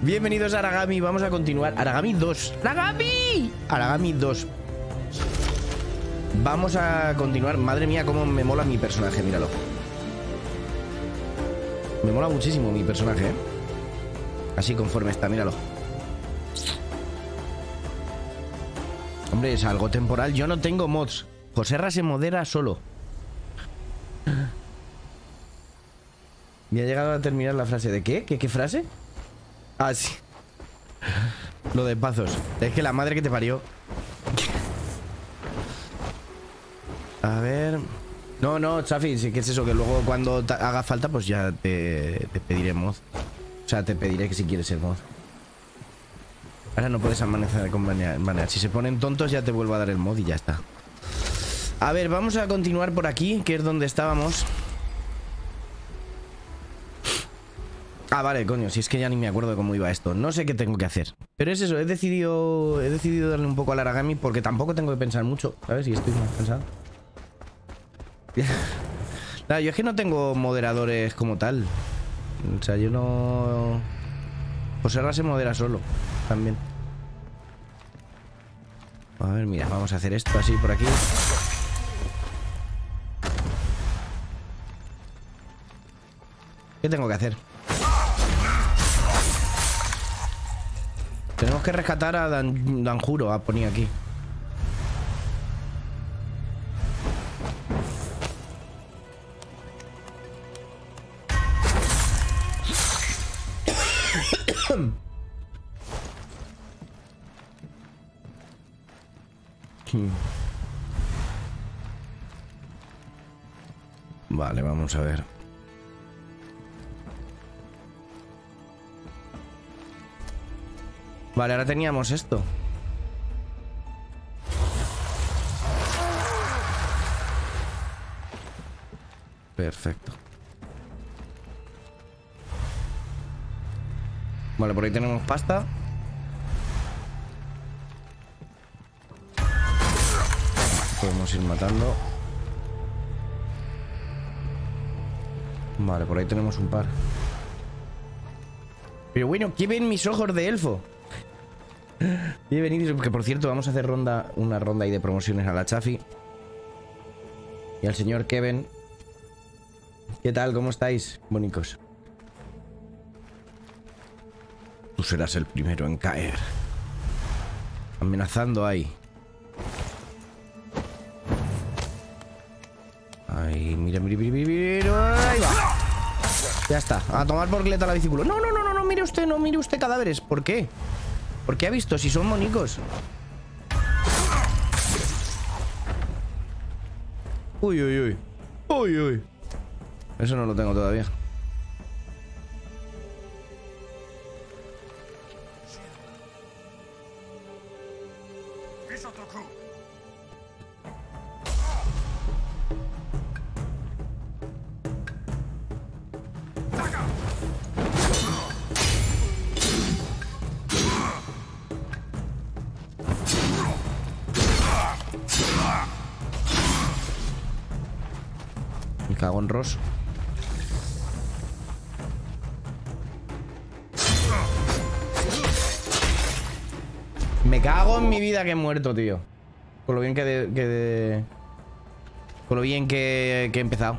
Bienvenidos a Aragami, vamos a continuar. Aragami 2. ¡Aragami! Aragami 2. Vamos a continuar. Madre mía, cómo me mola mi personaje, míralo. Me mola muchísimo mi personaje, ¿eh? Así conforme está, míralo. Hombre, es algo temporal. Yo no tengo mods. Joserra se modera solo. Me ha llegado a terminar la frase. ¿De qué? ¿Qué frase? Ah, sí. Lo de Pazos. Es que la madre que te parió. A ver... No, Chafi, sí que es eso. Que luego cuando haga falta, pues ya te pediré mod. O sea, te pediré que si quieres el mod. Ahora no puedes amanecer con banear. Si se ponen tontos ya te vuelvo a dar el mod y ya está. A ver, vamos a continuar por aquí, que es donde estábamos. Ah, vale, coño, si es que ya ni me acuerdo de cómo iba esto. No sé qué tengo que hacer. Pero es eso, he decidido darle un poco al Aragami porque tampoco tengo que pensar mucho, ¿sabes? Y estoy más cansado. Nada, yo es que no tengo moderadores como tal. O sea, yo no... Joserra se modera solo, también. A ver, mira, vamos a hacer esto así por aquí. ¿Qué tengo que hacer? Tenemos que rescatar a Danjuro, a Pony aquí. Vale, vamos a ver. Vale, ahora teníamos esto. Perfecto. Vale, por ahí tenemos pasta. Podemos ir matando. Vale, por ahí tenemos un par. Pero bueno, ¿qué ven mis ojos de elfo? Bienvenidos, que por cierto vamos a hacer una ronda ahí de promociones a la Chafi y al señor Kevin. ¿Qué tal? ¿Cómo estáis, bonicos? Tú serás el primero en caer. Amenazando ahí. Ahí, mira. Ahí va. Ya está, a tomar por gleta la bicicleta. No, mire usted cadáveres. ¿Por qué? ¿Por qué ha visto si son monicos? Uy. Eso no lo tengo todavía. Me cago en Ross. Me cago en mi vida que he muerto, tío. Con lo bien con lo bien que he empezado.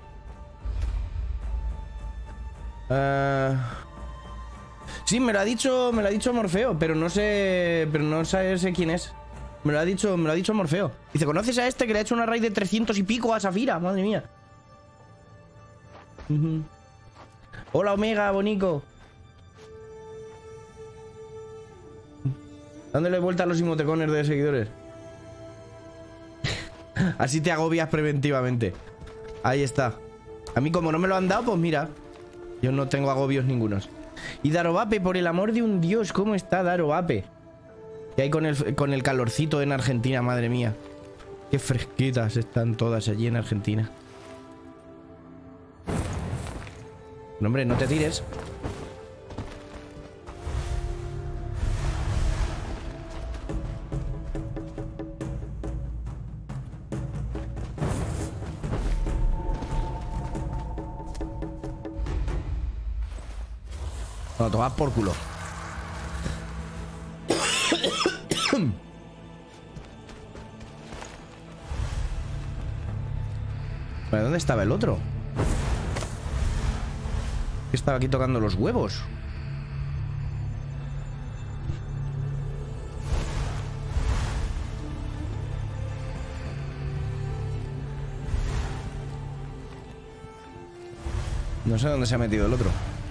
Sí, me lo ha dicho Morfeo, pero no sé quién es. Me lo ha dicho Morfeo. Dice, ¿conoces a este que le ha hecho una raid de 300 y pico a Safira? Madre mía. Hola, Omega, bonico. Dándole vuelta a los emoticones de seguidores. Así te agobias preventivamente. Ahí está. A mí como no me lo han dado, pues mira. Yo no tengo agobios ningunos. Y Darovape, por el amor de un dios, ¿cómo está Darovape? Que hay con el calorcito en Argentina, madre mía. Qué fresquitas están todas allí en Argentina. No, hombre, no te tires. No, tomad por culo. ¿Pero dónde estaba el otro? Estaba aquí tocando los huevos. No sé dónde se ha metido el otro.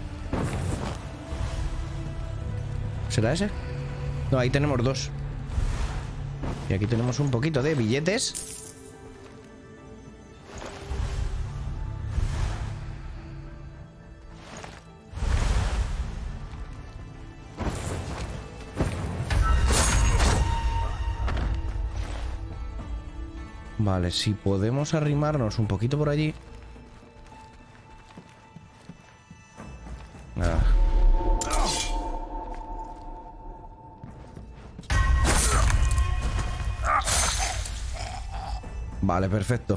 ¿Será ese? No, ahí tenemos dos. Y aquí tenemos un poquito de billetes. Vale, si podemos arrimarnos un poquito por allí. Nada. Vale, perfecto.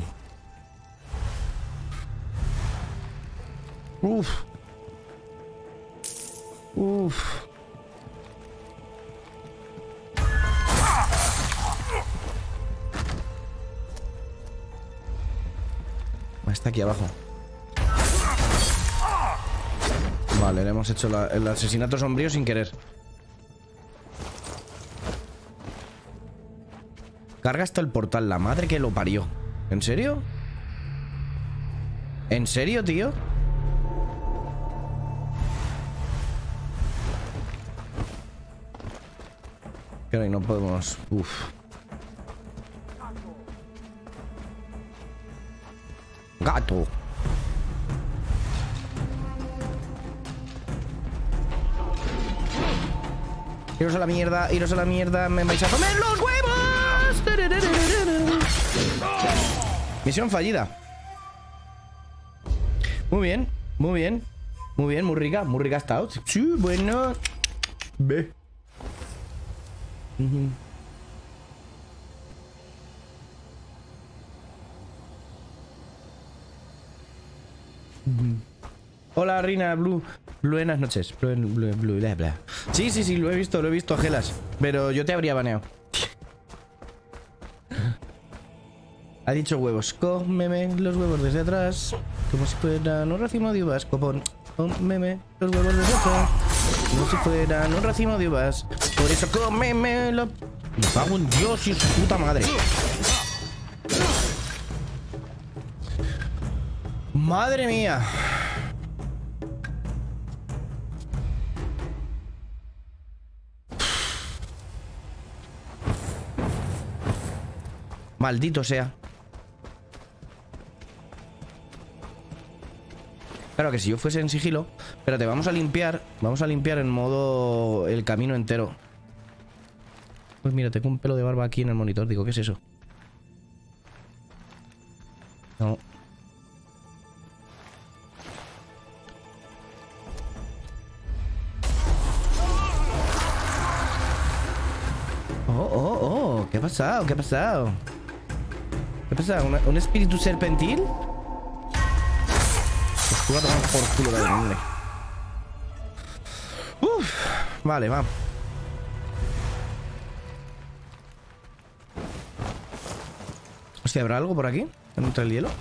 Uf. Uf. Está aquí abajo. Vale, le hemos hecho el asesinato sombrío sin querer. Carga hasta el portal, la madre que lo parió. ¿En serio? ¿En serio, tío? Creo que no podemos... Uf. Gato. Iros a la mierda, iros a la mierda. Me vais a comer los huevos. Misión fallida. Muy bien, muy bien. Muy bien, muy rica ha estado. Sí, bueno. Ve. Hola, Rina, Blue. Buenas noches. Blue, bla, bla. Sí, sí, sí, lo he visto, Gelas. Pero yo te habría baneado. Ha dicho huevos. Cómeme los huevos desde atrás. Como si fueran un racimo de uvas. Copón. Cómeme los huevos desde atrás. Como si fueran un racimo de uvas. Por eso cómeme lo... Me cago en Dios y su puta madre. Madre mía. Maldito sea. Claro que si yo fuese en sigilo. Espérate, vamos a limpiar. Vamos a limpiar en modo el camino entero. Pues mira, tengo un pelo de barba aquí en el monitor. Digo, ¿qué es eso? No. Oh, ¿qué ha pasado? ¿Qué ha pasado? ¿Qué ha pasado? ¿Un espíritu serpentil? Pues tú vas a tomar por culo de hombre. Vale, va. Hostia, ¿habrá algo por aquí? ¿Entre el hielo?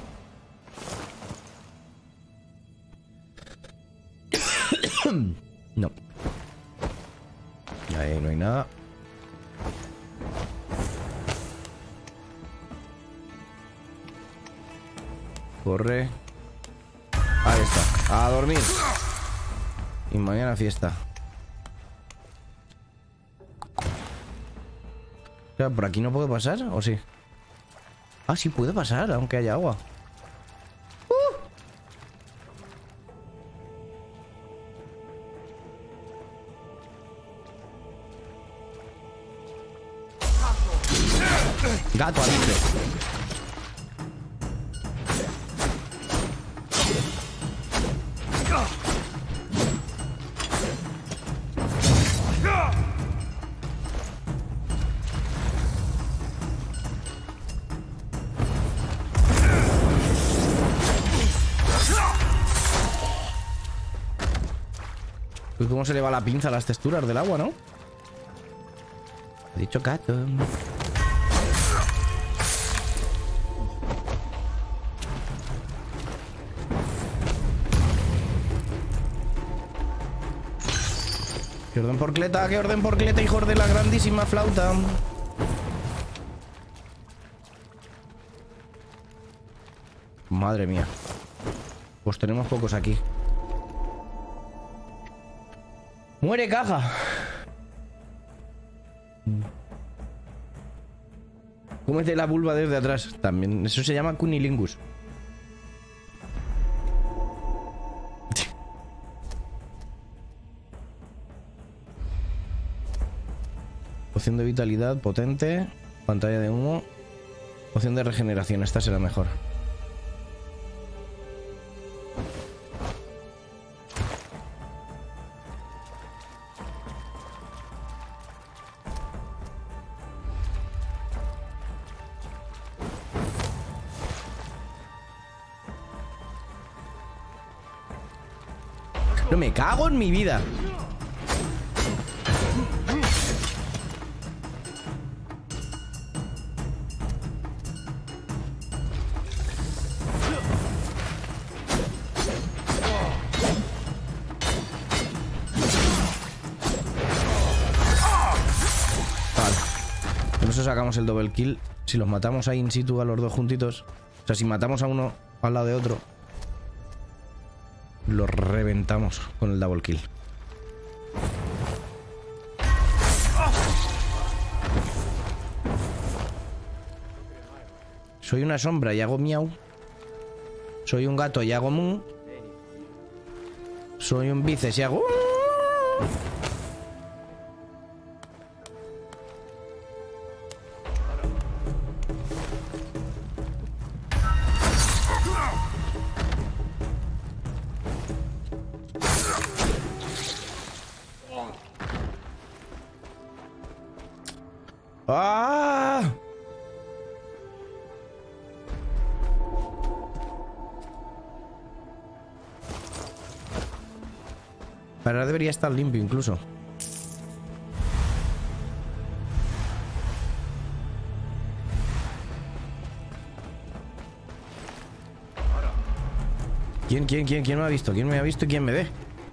No. Ahí no hay nada. Corre. Ahí está. A dormir. Y mañana fiesta. O sea, ¿por aquí no puedo pasar? ¿O sí? Ah, sí puedo pasar, aunque haya agua. Gato a libre. Pues cómo se le va la pinza a las texturas del agua, ¿no? He dicho gato. ¡Qué orden por cleta! ¡Qué orden por cleta, hijos de la grandísima flauta! Madre mía. Pues tenemos pocos aquí. ¡Muere, caja! Cómete la vulva desde atrás. También. Eso se llama cunilingus. Poción de vitalidad potente. Pantalla de humo. Poción de regeneración. Esta será mejor. No me cago en mi vida. Con eso sacamos el double kill. Si los matamos ahí in situ a los dos juntitos. O sea, si matamos a uno al lado de otro, los reventamos con el double kill. Soy una sombra y hago miau. Soy un gato y hago mu. Soy un bíceps y hago... ¡Ah! Ahora debería estar limpio incluso. ¿Quién me ha visto? ¿Quién me ha visto y quién me ve?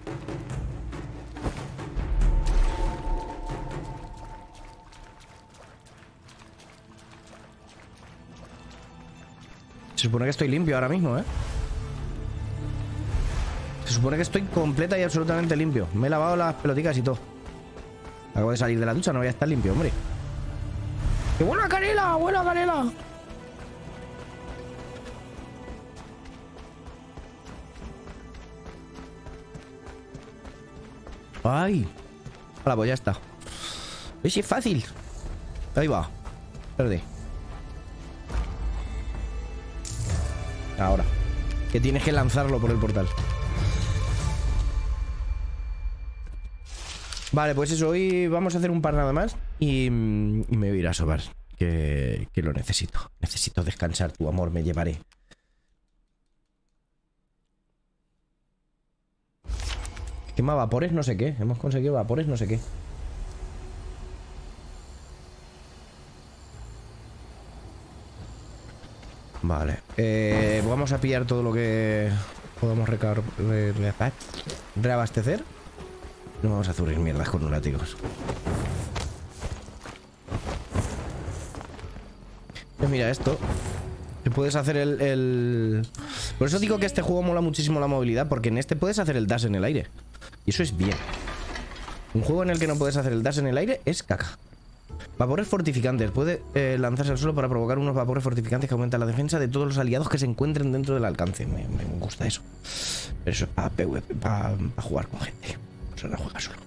Se supone que estoy limpio ahora mismo, ¿eh? Se supone que estoy completa y absolutamente limpio. Me he lavado las peloticas y todo. Acabo de salir de la ducha, no voy a estar limpio, hombre. ¡Qué buena canela! ¡Buena canela! ¡Ay! Hola, pues ya está. ¡Es fácil! Ahí va. Verde. Ahora. Que tienes que lanzarlo por el portal. Vale, pues eso. Hoy vamos a hacer un par nada más. Y me voy a ir a sobar. Que lo necesito. Necesito descansar. Tu amor me llevaré. Quema vapores no sé qué. Hemos conseguido vapores no sé qué. Vale. Vamos a pillar todo lo que podamos reabastecer. No vamos a zurrir mierdas con lunáticos. Pues mira esto. Que puedes hacer el... Por eso digo que este juego mola muchísimo la movilidad. Porque en este puedes hacer el dash en el aire. Y eso es bien. Un juego en el que no puedes hacer el dash en el aire es caca. Vapores fortificantes. Puede lanzarse al suelo para provocar unos vapores fortificantes que aumentan la defensa de todos los aliados que se encuentren dentro del alcance. Me gusta eso. Pero eso es para PvP, para jugar con gente. Eso no juega solo.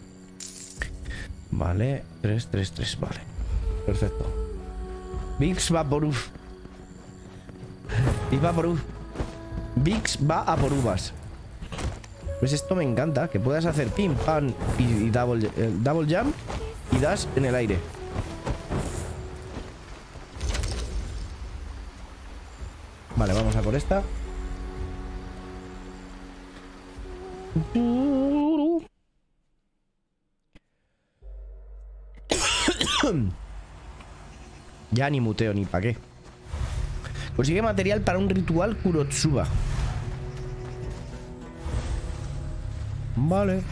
Vale. 3, 3, 3. Vale. Perfecto. Vix va por uf. Vix va por uf. Vix va a por uvas. Pues esto me encanta. Que puedas hacer pim, pam y double jump y dash en el aire. Vale, vamos a por esta. Ya ni muteo ni pa' qué. Consigue material para un ritual Kurotsuba. Vale.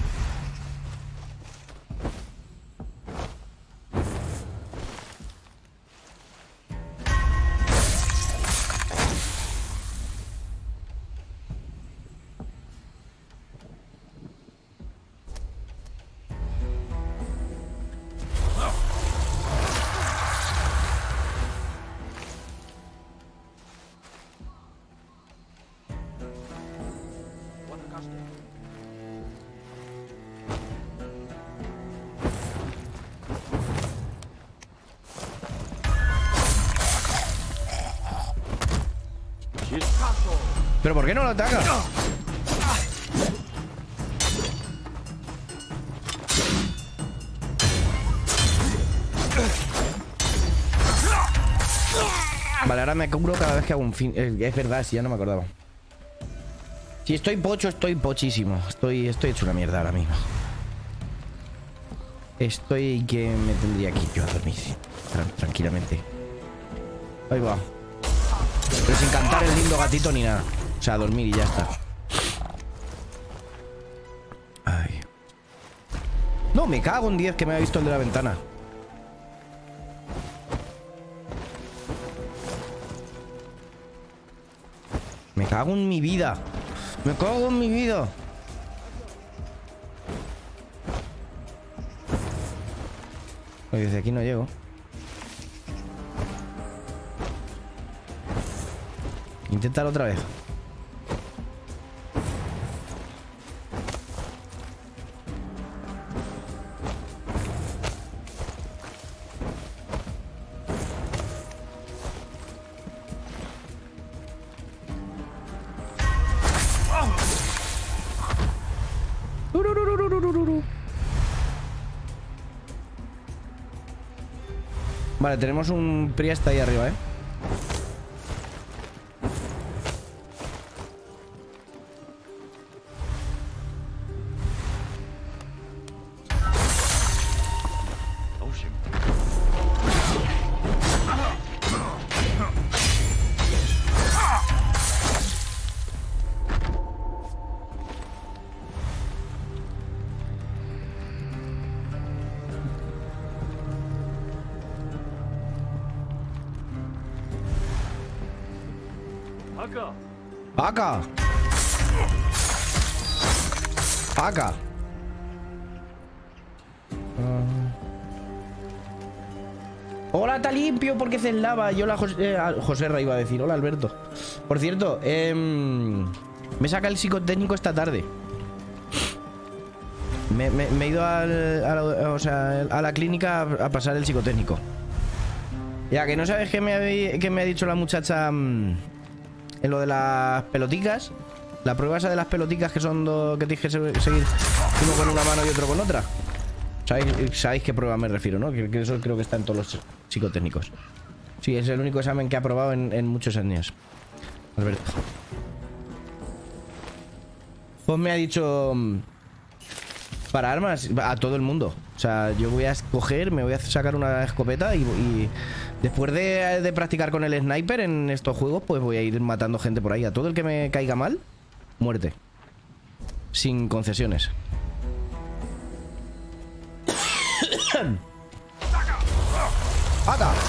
¿Pero por qué no lo ataca? Vale, ahora me cubro cada vez que hago un fin. Es verdad, si ya no me acordaba. Si estoy pocho, estoy pochísimo. Estoy hecho una mierda ahora mismo. Estoy que me tendría que ir yo a dormir tranquilamente. Ahí va. Pero sin cantar el lindo gatito ni nada. O sea, a dormir y ya está. Ay. No, me cago en 10 que me ha visto el de la ventana. Me cago en mi vida. Me cago en mi vida. Oye, desde aquí no llego. Inténtalo otra vez. Vale, tenemos un Priesta ahí arriba, ¿eh? ¡Acá! ¡Acá! Hola, está limpio porque se lava. Yo la José Ra iba a decir. Hola, Alberto. Por cierto, me saca el psicotécnico esta tarde. Me he ido a la clínica a pasar el psicotécnico. Ya, que no sabes qué me ha dicho la muchacha en lo de las peloticas. La prueba esa de las peloticas que son dos que tienes que seguir uno con una mano y otro con otra. ¿Sabéis qué prueba me refiero, no? Que eso creo que está en todos los psicotécnicos. Sí, es el único examen que he aprobado en muchos años. Alberto. Pues me ha dicho... Para armas, a todo el mundo. O sea, yo voy a escoger, me voy a sacar una escopeta y después de practicar con el sniper en estos juegos, pues voy a ir matando gente por ahí. A todo el que me caiga mal, muerte. Sin concesiones. ¡Ata!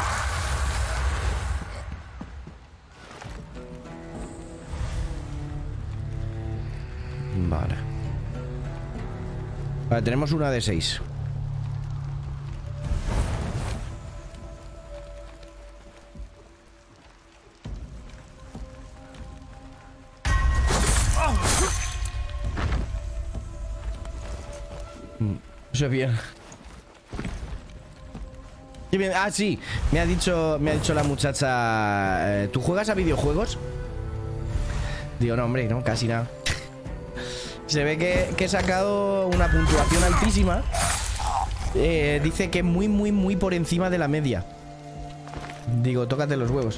Vale. Vale, tenemos una de 6. Eso es bien. Qué bien. Ah, sí. Me ha dicho la muchacha. ¿Tú juegas a videojuegos? Digo, no, hombre, no, casi nada. Se ve que he sacado una puntuación altísima. Dice que muy por encima de la media. Digo, tócate los huevos.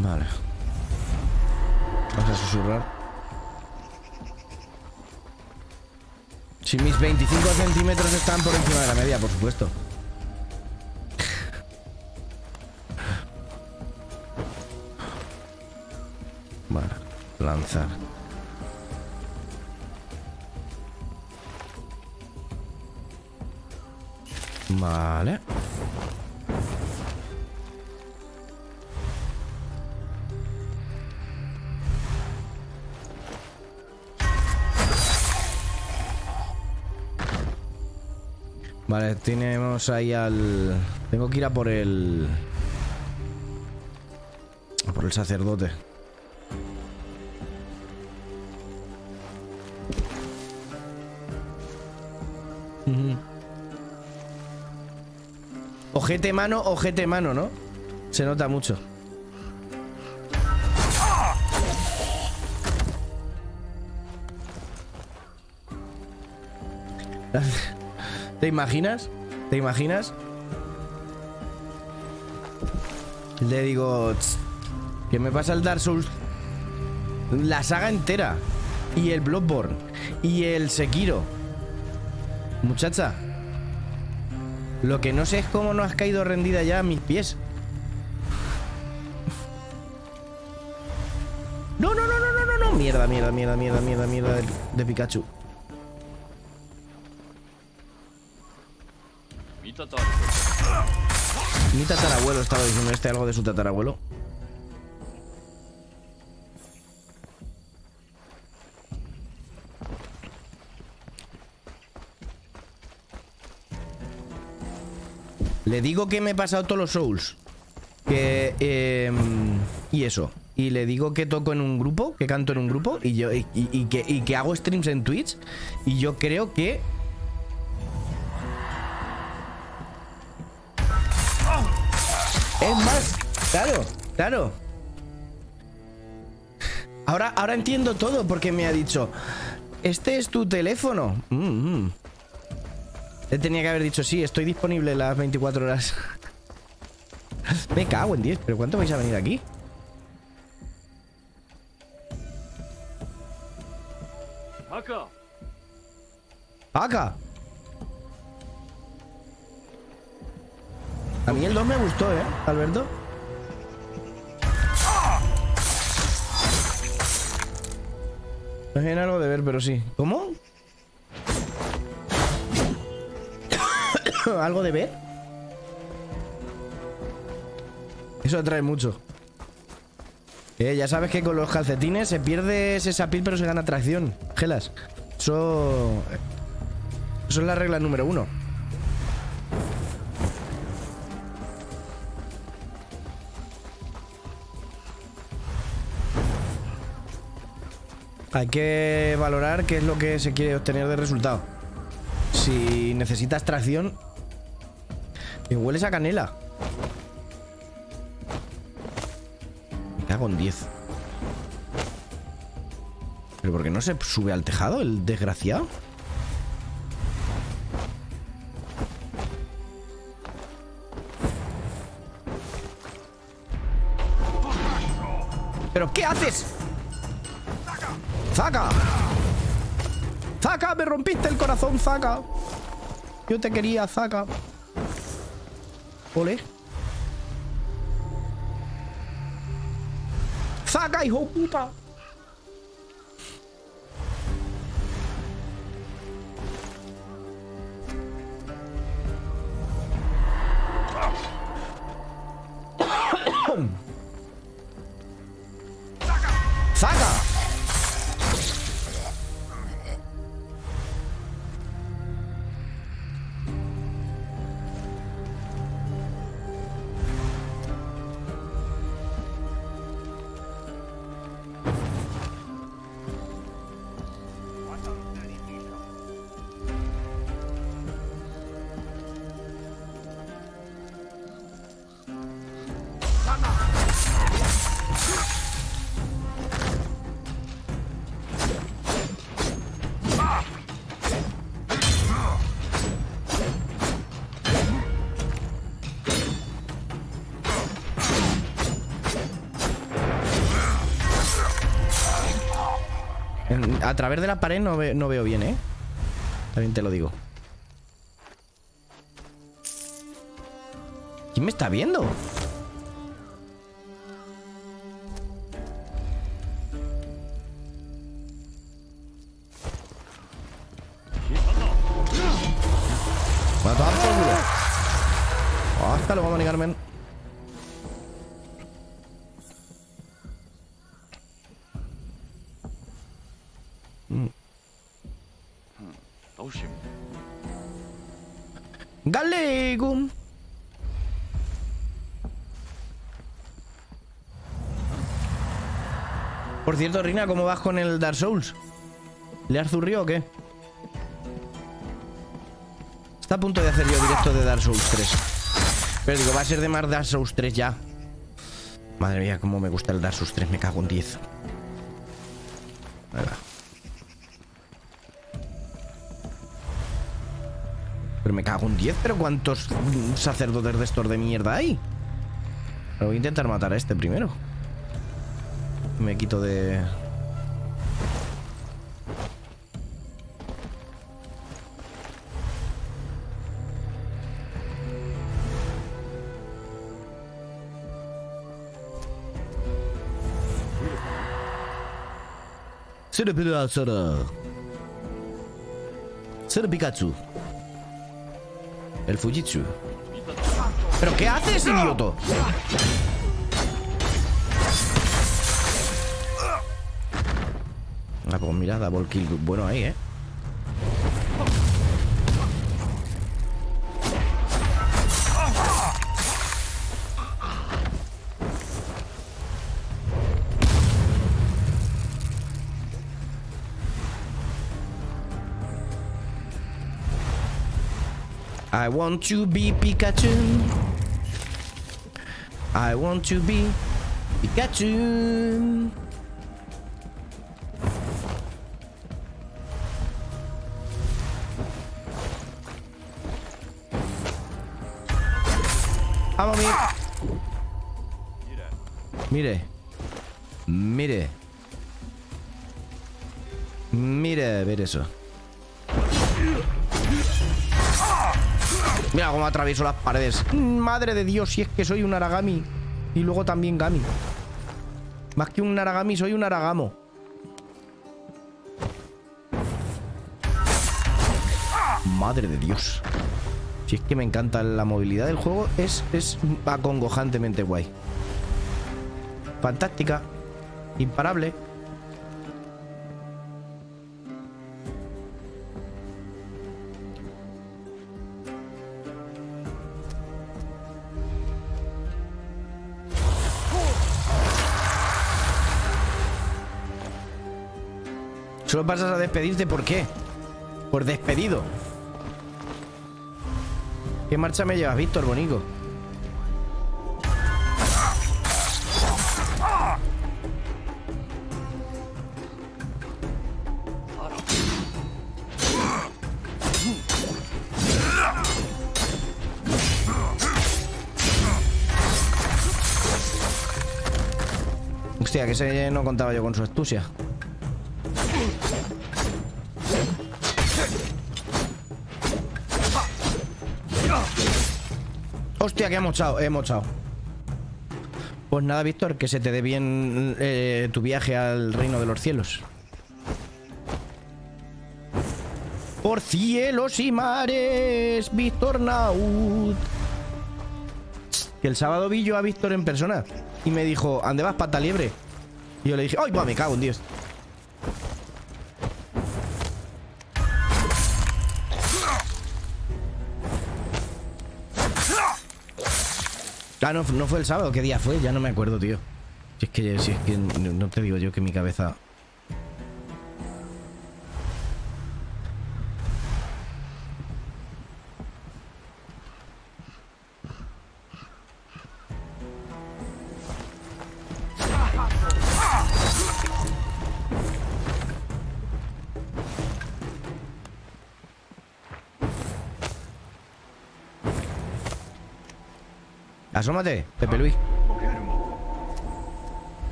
Vale. Vamos a susurrar. Si mis 25 centímetros están por encima de la media, por supuesto. Vale, lanzar. Vale. Vale, tenemos ahí al... Tengo que ir a por el... A por el sacerdote. Ojete mano, ¿no? Se nota mucho. ¿Te imaginas? ¿Te imaginas? Le digo... Que me pasa el Dark Souls... La saga entera. Y el Bloodborne. Y el Sekiro. Muchacha. Lo que no sé es cómo no has caído rendida ya a mis pies. No, no, no, no, no, no, no. Mierda, mierda, mierda, mierda, mierda, mierda de Pikachu. Mi tatarabuelo estaba diciendo algo de su tatarabuelo. Le digo que me he pasado todos los Souls. Y eso. Y le digo que toco en un grupo, que canto en un grupo. Y que hago streams en Twitch. Y yo creo que... Es más, claro, claro. Ahora entiendo todo porque me ha dicho, este es tu teléfono. Le tenía que haber dicho, sí, estoy disponible las 24 horas. Me cago en 10, pero ¿cuánto vais a venir aquí? ¡Acá! A mí el 2 me gustó, Alberto. No es algo de ver, pero sí. ¿Cómo? ¿Algo de ver? Eso atrae mucho. Ya sabes que con los calcetines se pierde ese sapil, pero se gana tracción. Gelas. Eso es la regla número 1. Hay que valorar qué es lo que se quiere obtener de resultado. Si necesitas tracción... Me hueles a canela. Me cago en 10. ¿Pero por qué no se sube al tejado el desgraciado? ¿Pero qué haces? ¡Zaka! ¡Zaka! ¡Me rompiste el corazón, Zaka! Yo te quería, Zaka. Ole. ¡Zaka, hijo puta! ¡Zaka! a través de la pared no veo bien, ¿eh? También te lo digo. ¿Quién me está viendo? Va a tomar por culo. Hasta luego, Mani Carmen. Galegum. Por cierto, Rina, ¿cómo vas con el Dark Souls? ¿Le has zurrido o qué? Está a punto de hacer yo directo de Dark Souls 3. Pero digo, va a ser de más Dark Souls 3 ya. Madre mía, cómo me gusta el Dark Souls 3. Me cago en 10. Ahí va. Pero me cago en 10. ¿Pero cuántos sacerdotes de estos de mierda hay? Pero voy a intentar matar a este primero. Me quito de... Ser Pikachu. El Fujitsu. ¿Pero qué haces, idioto? Ah, pues mira, double kill bueno ahí, ¿eh? I want to be Pikachu. I want to be Pikachu. Vamos, mire. Mire. Mire, ver eso. Mira cómo atravieso las paredes. Madre de Dios, si es que soy un Aragami. Y luego también Gami. Más que un Aragami, soy un Aragamo. Madre de Dios. Si es que me encanta la movilidad del juego. Es acongojantemente guay. Fantástica. Imparable. Solo pasas a despedirte, ¿por qué? Por despedido. ¿Qué marcha me llevas, Víctor, bonico? Hostia, que ese no contaba yo con su astucia. Hostia, que hemos echado. Pues nada, Víctor, que se te dé bien tu viaje al reino de los cielos. Por cielos y mares, Víctor Naud. Que el sábado vi yo a Víctor en persona y me dijo, ¿ande vas, pata liebre? Y yo le dije, ¡ay, pues me cago en Dios! Ah, no fue el sábado. ¿Qué día fue? Ya no me acuerdo, tío. Si es que no te digo yo que mi cabeza... Asómate, Pepe Luis.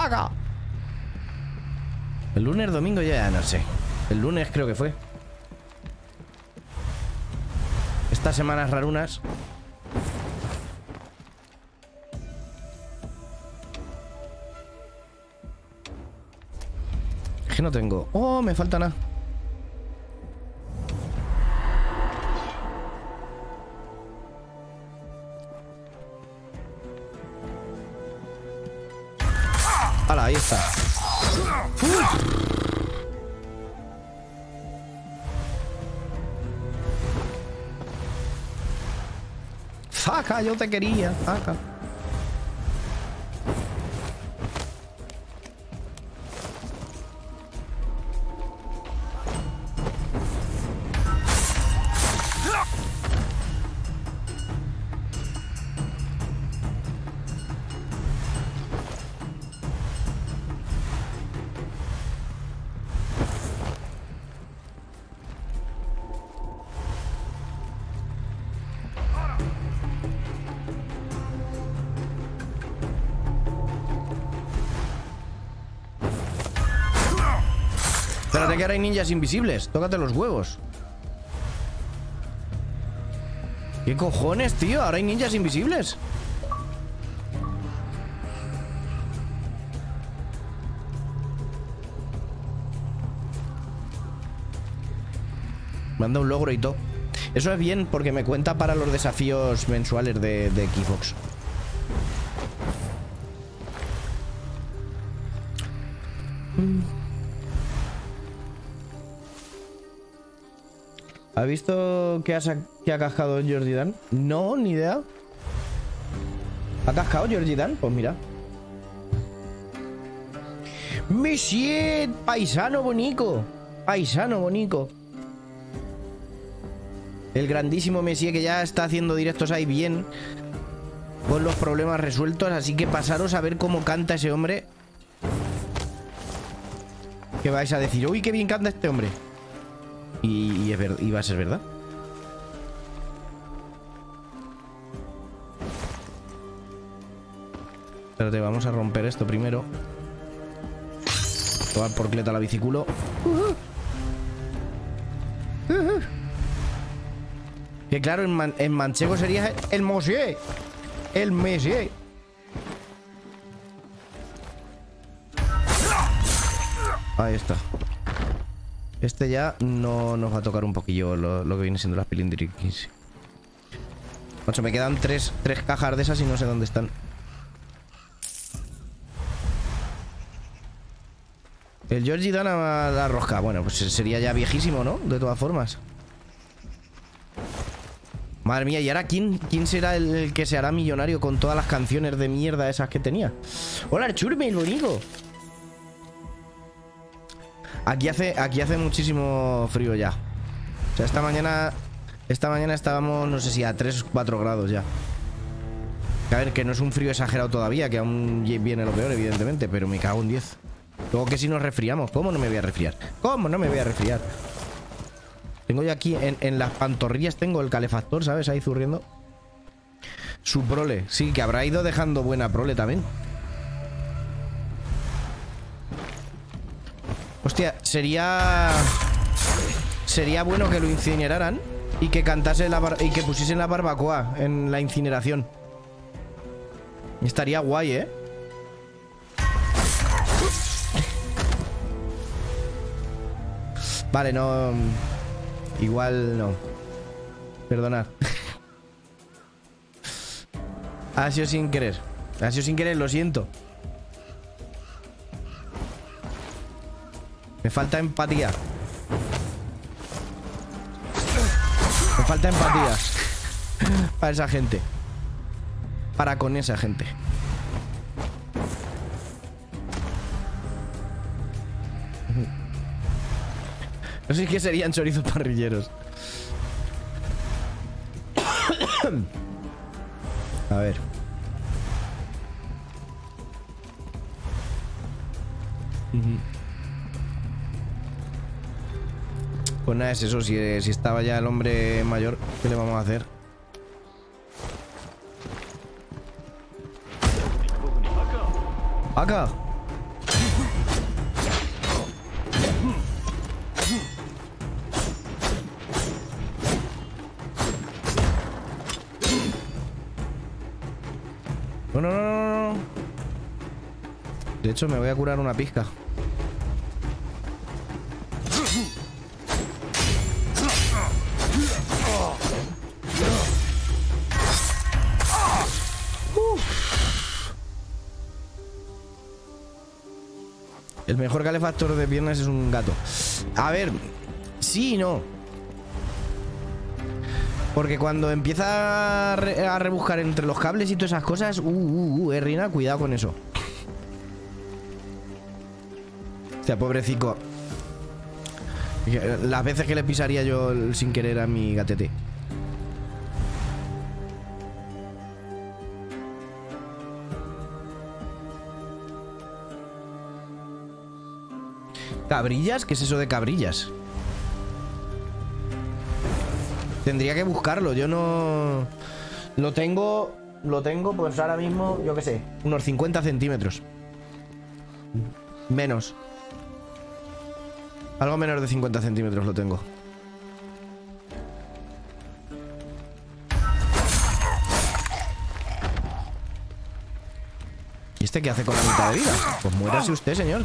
¡Faca! El lunes, domingo, ya no sé. El lunes creo que fue. Estas semanas rarunas. Es que no tengo. Oh, me falta nada. ¡Hala! Ahí está. ¡Faca! Yo te quería. ¡Faca! Espérate que ahora hay ninjas invisibles. Tócate los huevos. ¿Qué cojones, tío? Ahora hay ninjas invisibles. Manda un logro y todo. Eso es bien porque me cuenta para los desafíos mensuales de Xbox. ¿Has visto que ha cascado Georgie Dan? No, ni idea. ¿Ha cascado Georgie Dan? Pues mira. Monsieur, paisano bonito. Paisano bonito. El grandísimo Messier que ya está haciendo directos ahí bien. Con los problemas resueltos. Así que pasaros a ver cómo canta ese hombre. Que vais a decir, uy, qué bien canta este hombre. Y va a ser verdad. Espérate, vamos a romper esto primero. Tomar por cleta la biciclo. Que claro, en manchego sería el Monsieur. El Monsieur. Ahí está. Este ya no nos va a tocar un poquillo lo que viene siendo las pilindriquis. Macho, me quedan tres cajas de esas y no sé dónde están. El Georgie Dan a la rosca. Bueno, pues sería ya viejísimo, ¿no? De todas formas. Madre mía, ¿y ahora quién será el que se hará millonario con todas las canciones de mierda esas que tenía? Hola, Archurme, el bonito. Aquí hace muchísimo frío ya. O sea, esta mañana estábamos, no sé si a 3 o 4 grados ya. A ver, que no es un frío exagerado todavía, que aún viene lo peor, evidentemente, pero me cago en 10. Luego que si nos resfriamos, ¿cómo no me voy a resfriar? ¿Cómo no me voy a resfriar? Tengo yo aquí, en las pantorrillas tengo el calefactor, ¿sabes? Ahí zurriendo. Su prole, sí, que habrá ido dejando buena prole también. Hostia, sería bueno que lo incineraran y que cantase y que pusiesen la barbacoa en la incineración. Estaría guay, ¿eh? Vale, no. Igual no. Perdonad. Ha sido sin querer. Ha sido sin querer, lo siento. Me falta empatía. Me falta empatía. Para esa gente. Para con esa gente. No sé qué serían chorizos parrilleros. A ver. Pues nada, es eso. Si estaba ya el hombre mayor, ¿qué le vamos a hacer? ¡Acá! No, no, no, no, no. De hecho, me voy a curar una pizca. El mejor calefactor de piernas es un gato. A ver, sí y no. Porque cuando empieza a rebuscar entre los cables y todas esas cosas, Rina, cuidado con eso. O sea, pobrecico. Las veces que le pisaría yo sin querer a mi gatete. ¿Cabrillas? ¿Qué es eso de cabrillas? Tendría que buscarlo, yo no... Lo tengo pues ahora mismo, yo qué sé, unos 50 centímetros. Menos. Algo menos de 50 centímetros lo tengo. ¿Y este qué hace con la mitad de vida? Pues muérase usted, señor.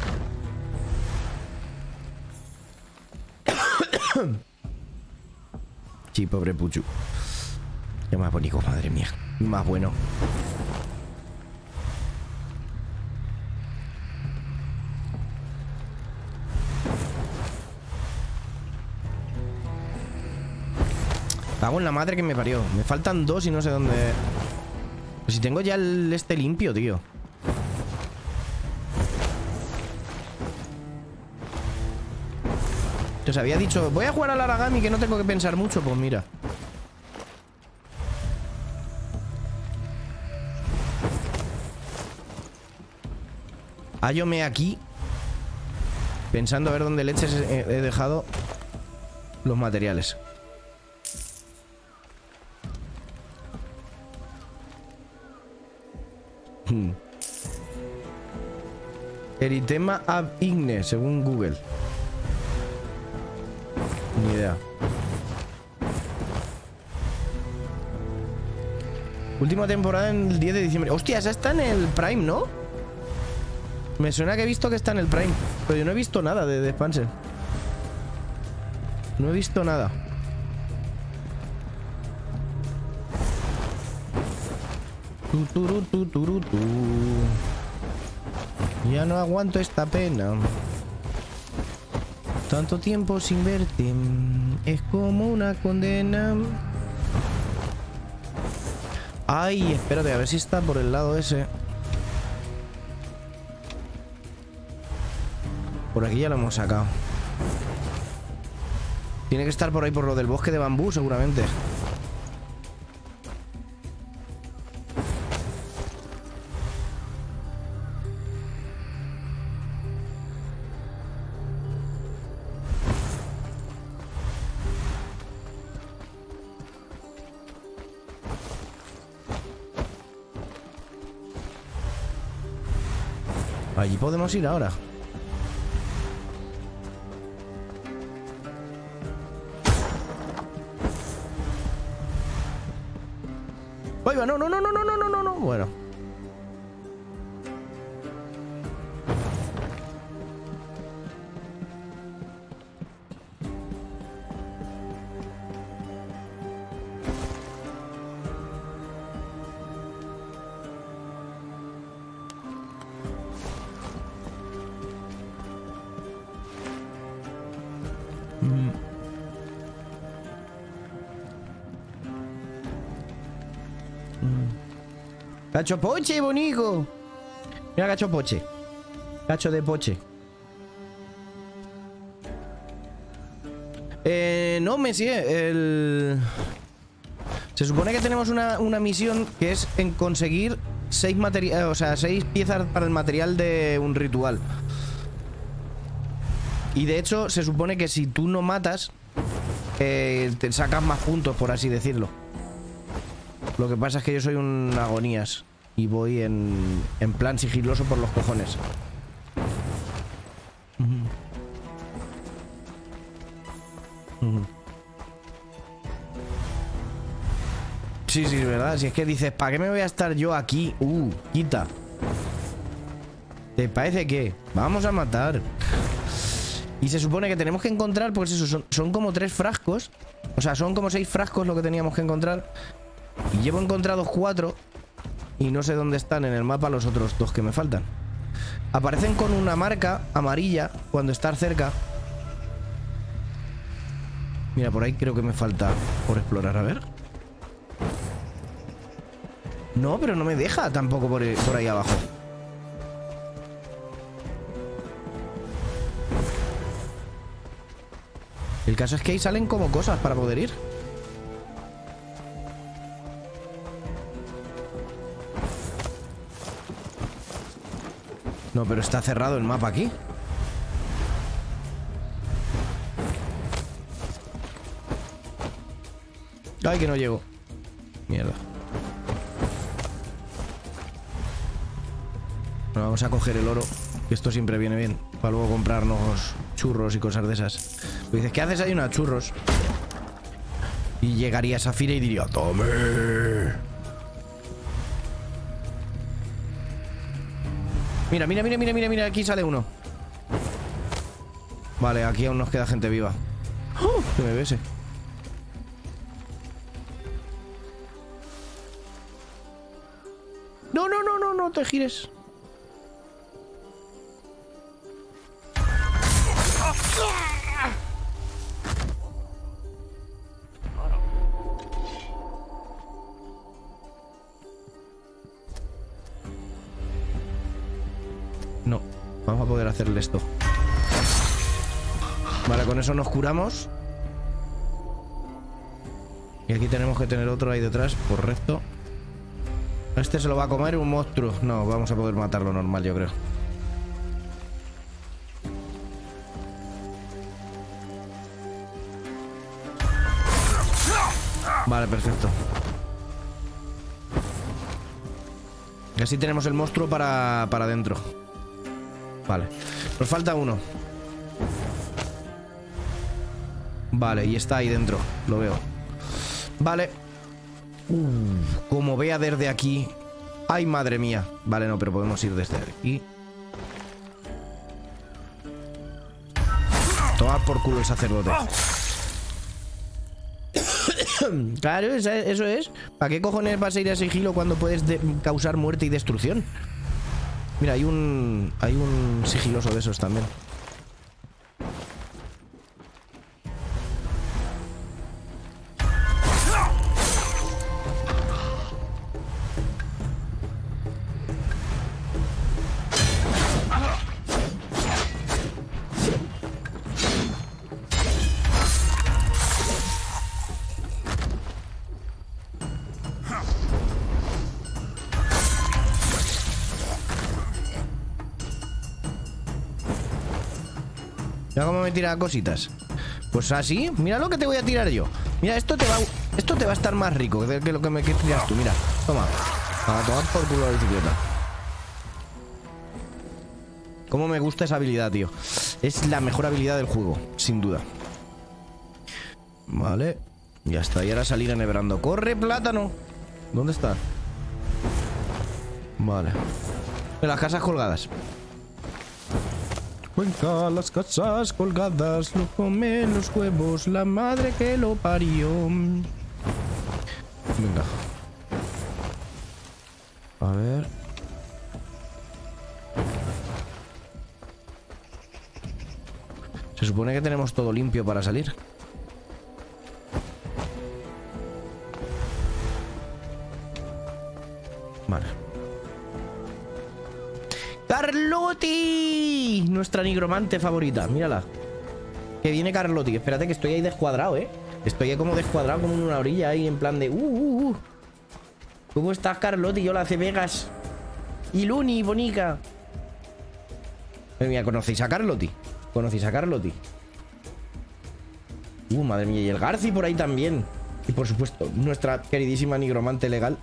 Sí, pobre Puchu. Qué más bonito, madre mía. Más bueno. Cago en la madre que me parió. Me faltan dos y no sé dónde. Pues si tengo ya el este limpio, tío. Te os había dicho, voy a jugar al Aragami que no tengo que pensar mucho. Pues mira. Hállome aquí pensando a ver dónde leches he dejado los materiales. Eritema ab igne, según Google. Ni idea. Última temporada en el 10 de diciembre. Hostia, esa está en el Prime, ¿no? Me suena que he visto que está en el Prime. Pero yo no he visto nada de Spencer. No he visto nada. Ya no aguanto esta pena. Tanto tiempo sin verte es como una condena. Ay, espérate, a ver si está por el lado ese. Por aquí ya lo hemos sacado. Tiene que estar por ahí, por lo del bosque de bambú, seguramente. Allí podemos ir ahora. Oiga, no, no, no, no, no, no, no, no. Bueno. Cacho poche, bonito. Mira, cacho poche. Cacho de poche. No, Messier. Se supone que tenemos una misión que es en conseguir 6 materiales, o sea, 6 piezas para el material de un ritual. Y de hecho, se supone que si tú no matas, te sacas más puntos, por así decirlo. Lo que pasa es que yo soy un agonías y voy en plan sigiloso por los cojones. Sí, sí, es verdad. Si es que dices, ¿para qué me voy a estar yo aquí? Quita. ¿Te parece que? Vamos a matar. Y se supone que tenemos que encontrar, pues eso, son como 3 frascos. O sea, son como 6 frascos lo que teníamos que encontrar. Y llevo encontrados 4. Y no sé dónde están en el mapa los otros 2 que me faltan. Aparecen con una marca amarilla cuando estás cerca. Mira, por ahí creo que me falta por explorar, a ver. No, pero no me deja tampoco por ahí abajo. El caso es que ahí salen como cosas para poder ir. No, pero está cerrado el mapa aquí. Ay, que no llego. Mierda. Bueno, vamos a coger el oro, que esto siempre viene bien, para luego comprarnos churros y cosas de esas. Pues dices, ¿qué haces ahí? Unas churros. Y llegaría Zafira y diría, ¡tome! Mira, mira, mira, mira, mira, mira, aquí sale uno. Vale, aquí aún nos queda gente viva. ¡Oh! Que me bese. No, no, no, no, no te gires. No, vamos a poder hacerle esto. Vale, con eso nos curamos. Y aquí tenemos que tener otro ahí detrás, correcto. Este se lo va a comer un monstruo. No, vamos a poder matarlo normal, yo creo. Vale, perfecto. Y así tenemos el monstruo para adentro. Vale, nos falta uno. Vale, y está ahí dentro, lo veo. Vale. Como vea desde aquí. Ay, madre mía. Vale, no, pero podemos ir desde aquí. Toma por culo el sacerdote. Claro, eso es. ¿Para qué cojones vas a ir a sigilo cuando puedes causar muerte y destrucción? Mira, hay un sigiloso de esos también. Mira cómo me tira cositas. Pues así, mira lo que te voy a tirar yo. Mira, esto te va a estar más rico que lo que me tiras tú. Mira, toma. A tomar por culo la bicicleta. Cómo me gusta esa habilidad, tío. Es la mejor habilidad del juego, sin duda. Vale. Ya está, y ahora salir enhebrando. ¡Corre, plátano! ¿Dónde está? Vale. En las casas colgadas. Cuenca, las casas colgadas, lo comen los huevos, la madre que lo parió. Venga. A ver. Se supone que tenemos todo limpio para salir. Vale. ¡Carlotti! Nuestra nigromante favorita, mírala. Que viene Carlotti. Espérate que estoy ahí descuadrado, ¿eh? Estoy ahí como descuadrado, como en una orilla ahí, en plan de... ¿Cómo estás, Carlotti? Yo la hace Vegas. Y Luni, bonica. Mira, ¿conocéis a Carlotti? ¿Conocéis a Carlotti? Madre mía, y el Garci por ahí también. Y por supuesto, nuestra queridísima nigromante legal.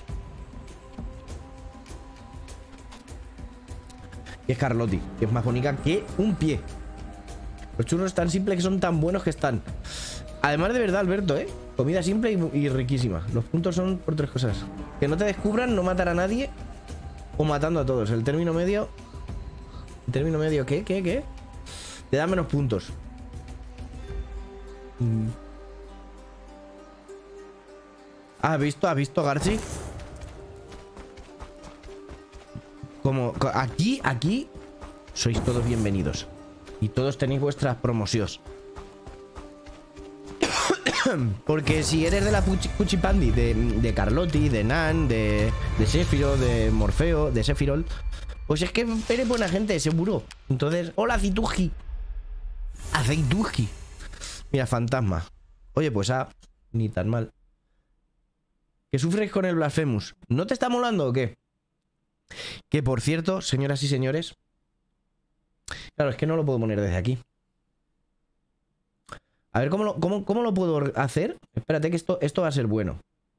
Y es Carlotti, que es más bonita que un pie. Los churros tan simples que son tan buenos que están. Además, de verdad, Alberto, Comida simple y riquísima. Los puntos son por 3 cosas. Que no te descubran, no matar a nadie o matando a todos. El término medio... ¿El término medio qué? ¿Qué? Te da menos puntos. ¿Has visto, Garchi? Como aquí sois todos bienvenidos. Y todos tenéis vuestras promociones. Porque si eres de la Puchipandi, de Carlotti, de Nan, de Sephiroth, de Morfeo, de Sephiroth, pues es que eres buena gente, seguro. Entonces, hola, Aceituji. Aceituji. Mira, fantasma. Oye, pues ni tan mal. ¿Que sufres con el Blasphemous? ¿No te está molando o qué? Que por cierto, señoras y señores... Claro, es que no lo puedo poner desde aquí. A ver, ¿cómo lo puedo hacer? Espérate que esto va a ser bueno.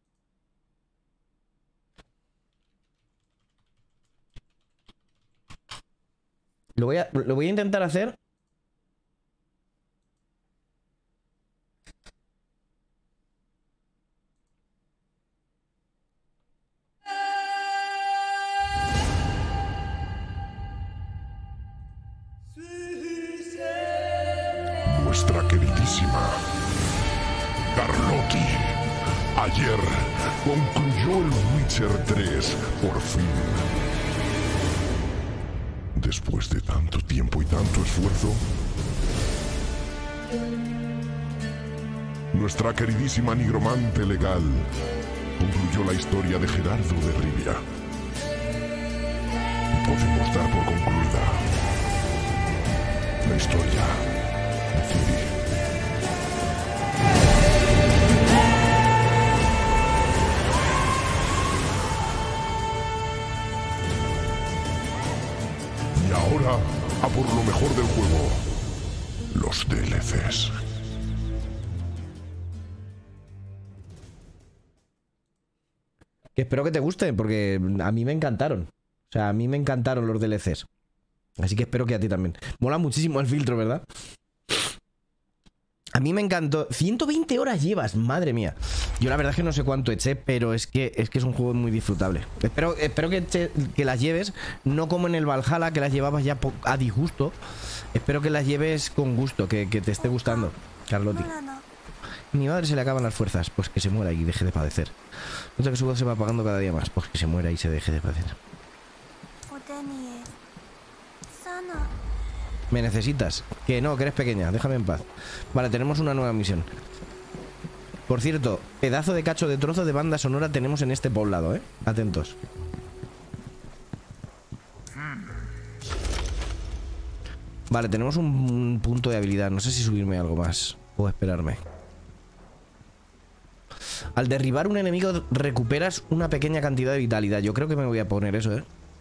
Lo voy a intentar hacer. Nuestra queridísima Carlotti ayer concluyó el Witcher 3 por fin. Después de tanto tiempo y tanto esfuerzo, nuestra queridísima nigromante legal concluyó la historia de Gerardo de Rivia. Y podemos dar por concluida la historia de Ciri. Y ahora, a por lo mejor del juego, los DLCs. Que espero que te gusten, porque a mí me encantaron. O sea, a mí me encantaron los DLCs. Así que espero que a ti también. Mola muchísimo el filtro, ¿verdad? A mí me encantó. 120 horas llevas, madre mía. Yo la verdad es que no sé cuánto eché, pero es que es un juego muy disfrutable. Espero que las lleves, no como en el Valhalla, que las llevabas ya a disgusto. Espero que las lleves con gusto, que te esté gustando, Carlotti. Mi madre se le acaban las fuerzas, pues que se muera y deje de padecer. Nota que su voz se va apagando cada día más, pues que se muera y se deje de padecer. ¿Me necesitas? Que no, que eres pequeña, déjame en paz. Vale, tenemos una nueva misión. Por cierto, pedazo de cacho de trozo de banda sonora tenemos en este poblado, ¿eh? Atentos. Vale, tenemos un punto de habilidad. No sé si subirme algo más o esperarme. Al derribar un enemigo recuperas una pequeña cantidad de vitalidad. Yo creo que me voy a poner eso, ¿eh?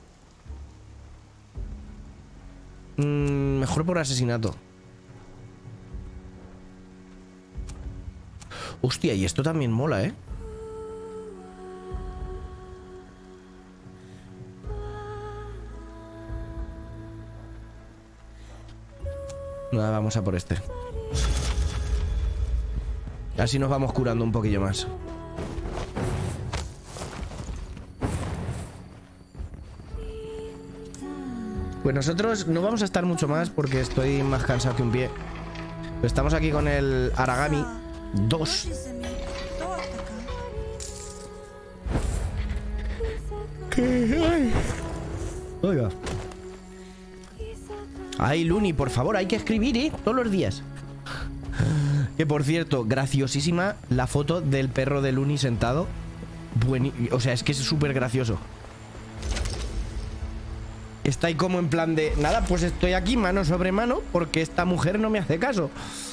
Mejor por asesinato. Hostia, y esto también mola, ¿eh? Nada, vamos a por este. Así nos vamos curando un poquillo más. Pues nosotros no vamos a estar mucho más porque estoy más cansado que un pie. Pero estamos aquí con el Aragami 2. Oiga. Ay, Luni, por favor, hay que escribir, ¿eh? Todos los días. Que por cierto, graciosísima la foto del perro de Luni sentado. O sea, es que es súper gracioso. Está ahí como en plan de... Nada, pues estoy aquí mano sobre mano porque esta mujer no me hace caso.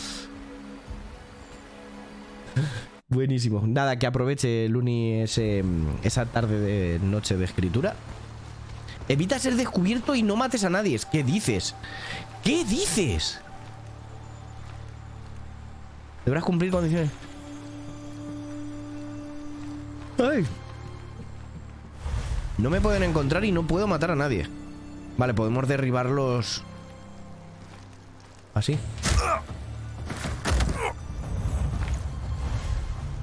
Buenísimo. Nada, que aproveche Luni esa tarde de noche de escritura. Evita ser descubierto y no mates a nadie. ¿Qué dices? ¿Qué dices? Deberás cumplir condiciones. ¡Ay! No me pueden encontrar y no puedo matar a nadie. Vale, podemos derribarlos. ¿Así?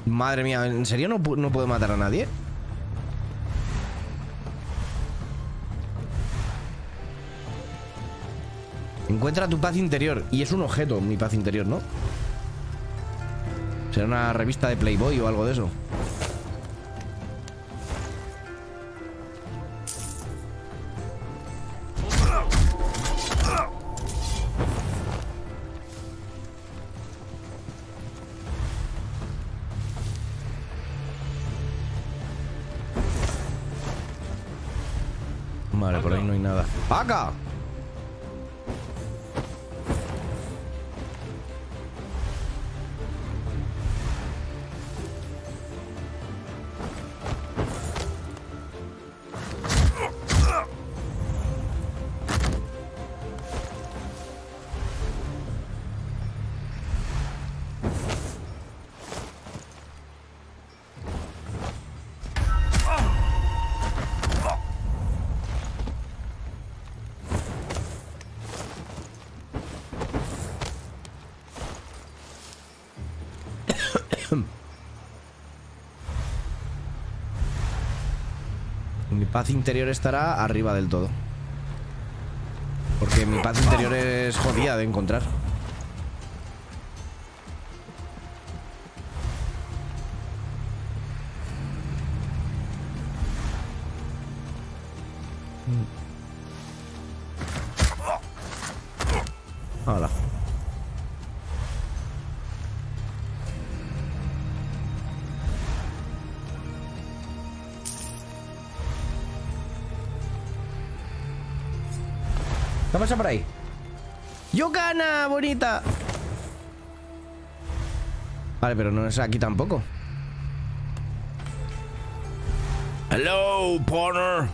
Madre mía, ¿en serio no puedo matar a nadie? Encuentra tu paz interior. Y es un objeto, mi paz interior, ¿no? Será una revista de Playboy o algo de eso. Vale, por ahí no hay nada. ¡Vaca! Mi paz interior estará arriba del todo. Porque mi paz interior es jodida de encontrar. Hola. ¿Qué pasa por ahí? ¡Yokana, bonita! Vale, pero no es aquí tampoco. Hello, partner.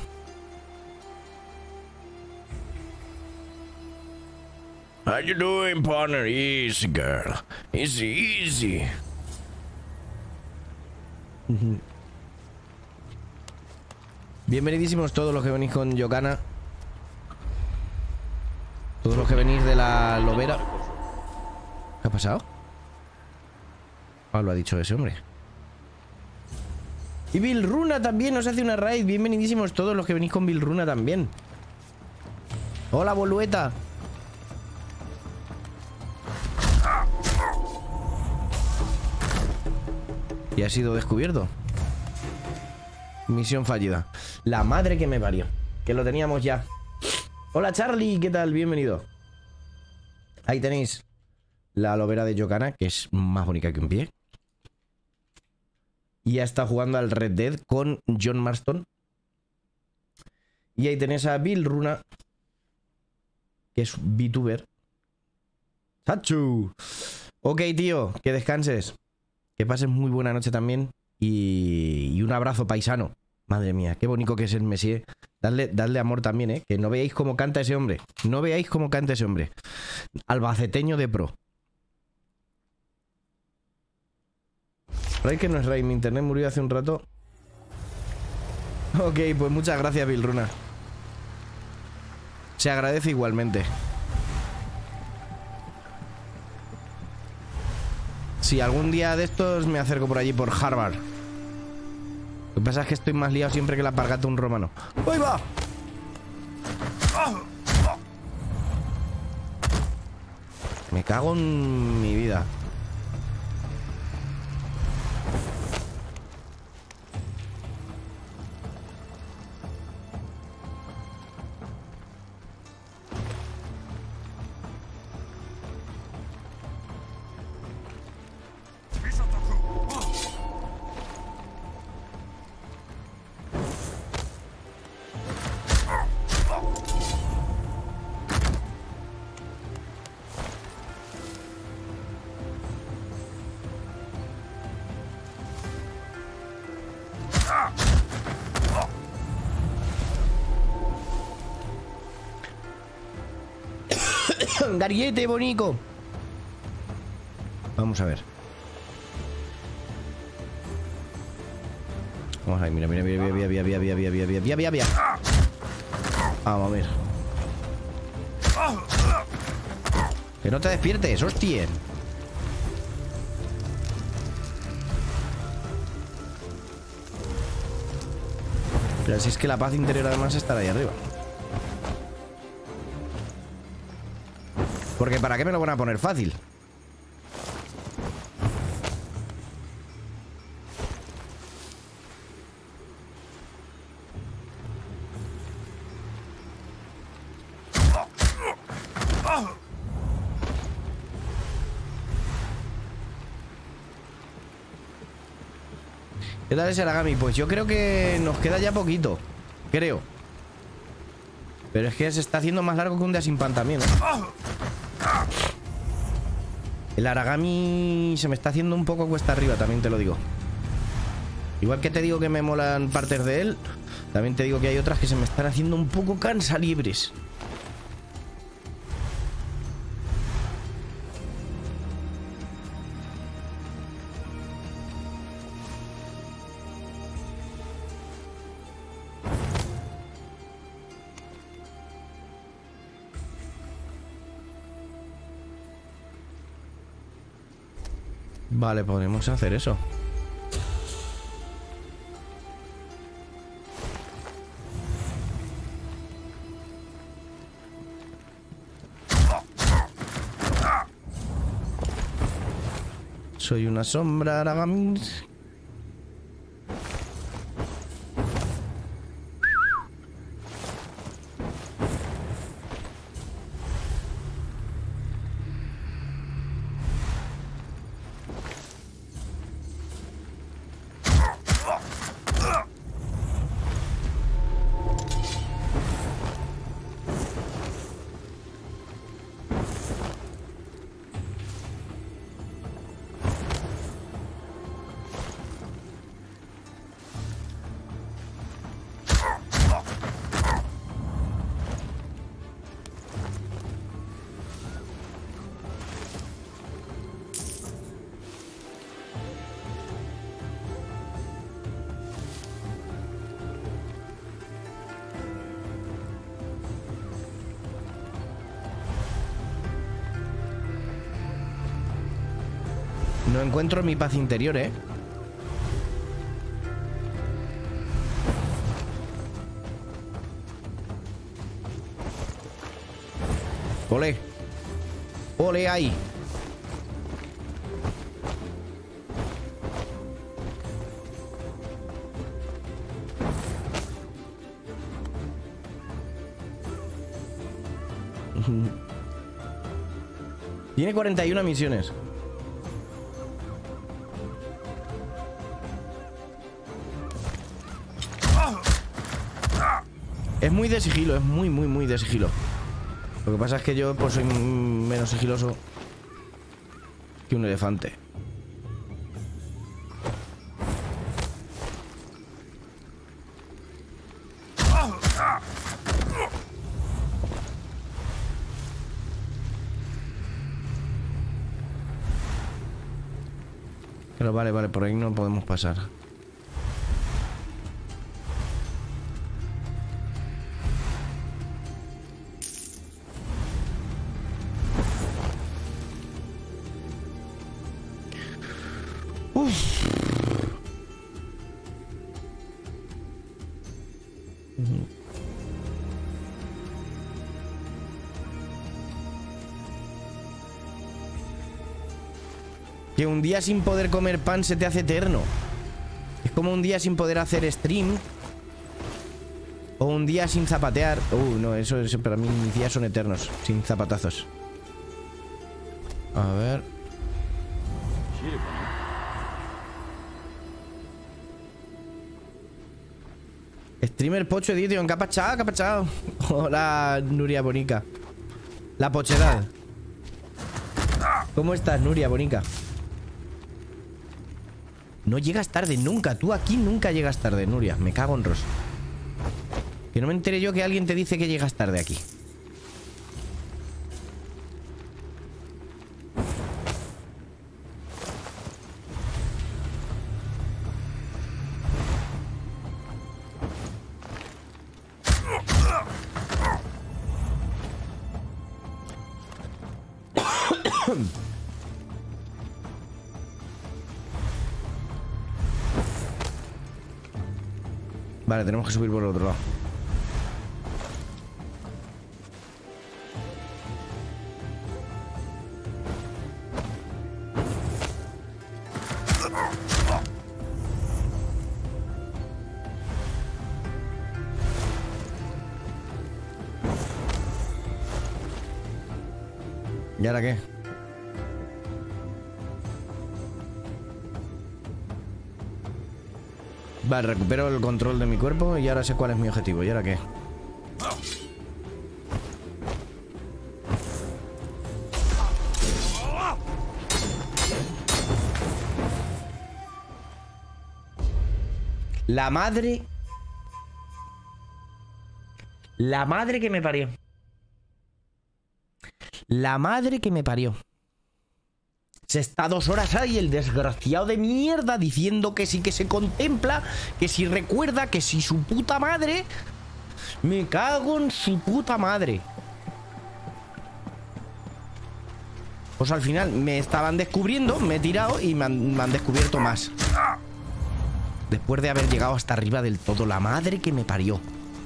How you doing, partner? Easy, girl. Easy, easy. Bienvenidísimos todos los que venís con Yokana. Todos los que venís de la lobera. ¿Qué ha pasado? Ah, lo ha dicho ese hombre. Y Bill Runa también nos hace una raid. Bienvenidísimos todos los que venís con Bill Runa también. Hola, bolueta. Y ha sido descubierto. Misión fallida. La madre que me parió. Que lo teníamos ya. Hola, Charlie, ¿qué tal? Bienvenido. Ahí tenéis la lobera de Yokana, que es más bonita que un pie. Y ya está jugando al Red Dead con John Marston. Y ahí tenéis a Bill Runa, que es VTuber. ¡Sachu! Ok, tío, que descanses. Que pases muy buena noche también. Y un abrazo paisano. Madre mía, qué bonito que es el Messier. Dadle amor también, ¿eh? Que no veáis cómo canta ese hombre. No veáis cómo canta ese hombre. Albaceteño de pro. Raid que no es Raid. Mi internet murió hace un rato. Ok, pues muchas gracias, Bill Runa. Se agradece igualmente. Si algún día de estos me acerco por allí, por Harvard. Lo que pasa es que estoy más liado siempre que la pargata un romano. ¡Ahí va! Me cago en mi vida. Gariete, bonico. Vamos a ver. Vamos a ver, mira. Vamos a ver. Que no te despiertes, hostia. Pero así es que la paz interior además estará ahí arriba. Porque ¿para qué me lo van a poner fácil? ¿Qué tal ese Aragami? Pues yo creo que nos queda ya poquito. Creo. Pero es que se está haciendo más largo que un día sin pan también, ¿eh? El Aragami se me está haciendo un poco cuesta arriba, también te lo digo. Igual que te digo que me molan partes de él, también te digo que hay otras que se me están haciendo un poco cansalibres. Vale, podemos hacer eso. Soy una sombra, Aragami. No encuentro mi paz interior, ¿eh? Ole. Ole ahí. Tiene 41 misiones. Es muy de sigilo, es muy de sigilo. Lo que pasa es que yo pues soy menos sigiloso que un elefante. Pero vale, por ahí no podemos pasar. Que un día sin poder comer pan se te hace eterno. Es como un día sin poder hacer stream. O un día sin zapatear. No, eso para mí mis días son eternos. Sin zapatazos. A ver. Streamer Pocho Edition, ¿qué ha pachado? ¿Qué ha pachado? Hola, Nuria Bonica. La pochedad. ¿Cómo estás, Nuria Bonica? No llegas tarde nunca. Tú aquí nunca llegas tarde, Nuria. Me cago en Ross. Que no me entere yo que alguien te dice que llegas tarde aquí. Vale, tenemos que subir por el otro lado. ¿Y ahora qué? Vale, recupero el control de mi cuerpo y ahora sé cuál es mi objetivo. ¿Y ahora qué? La madre... La madre que me parió. La madre que me parió. Se está 2 horas ahí el desgraciado de mierda diciendo que sí que se contempla, que si recuerda, que si su puta madre. Me cago en su puta madre. Pues al final me estaban descubriendo, me he tirado y me han descubierto más. Después de haber llegado hasta arriba del todo. La madre que me parió.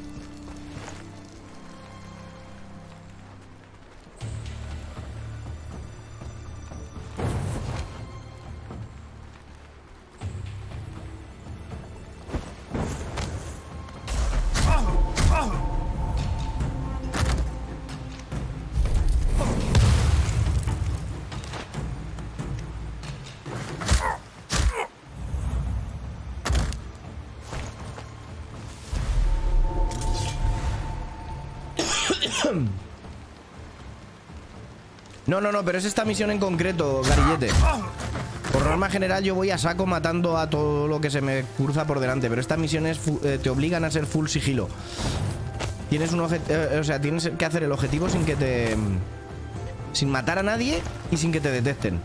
No, pero es esta misión en concreto, Garillete. Por norma general yo voy a saco matando a todo lo que se me cruza por delante. Pero esta misión es te obligan a ser full sigilo. Tienes un o sea, tienes que hacer el objetivo sin que te... sin matar a nadie y sin que te detecten.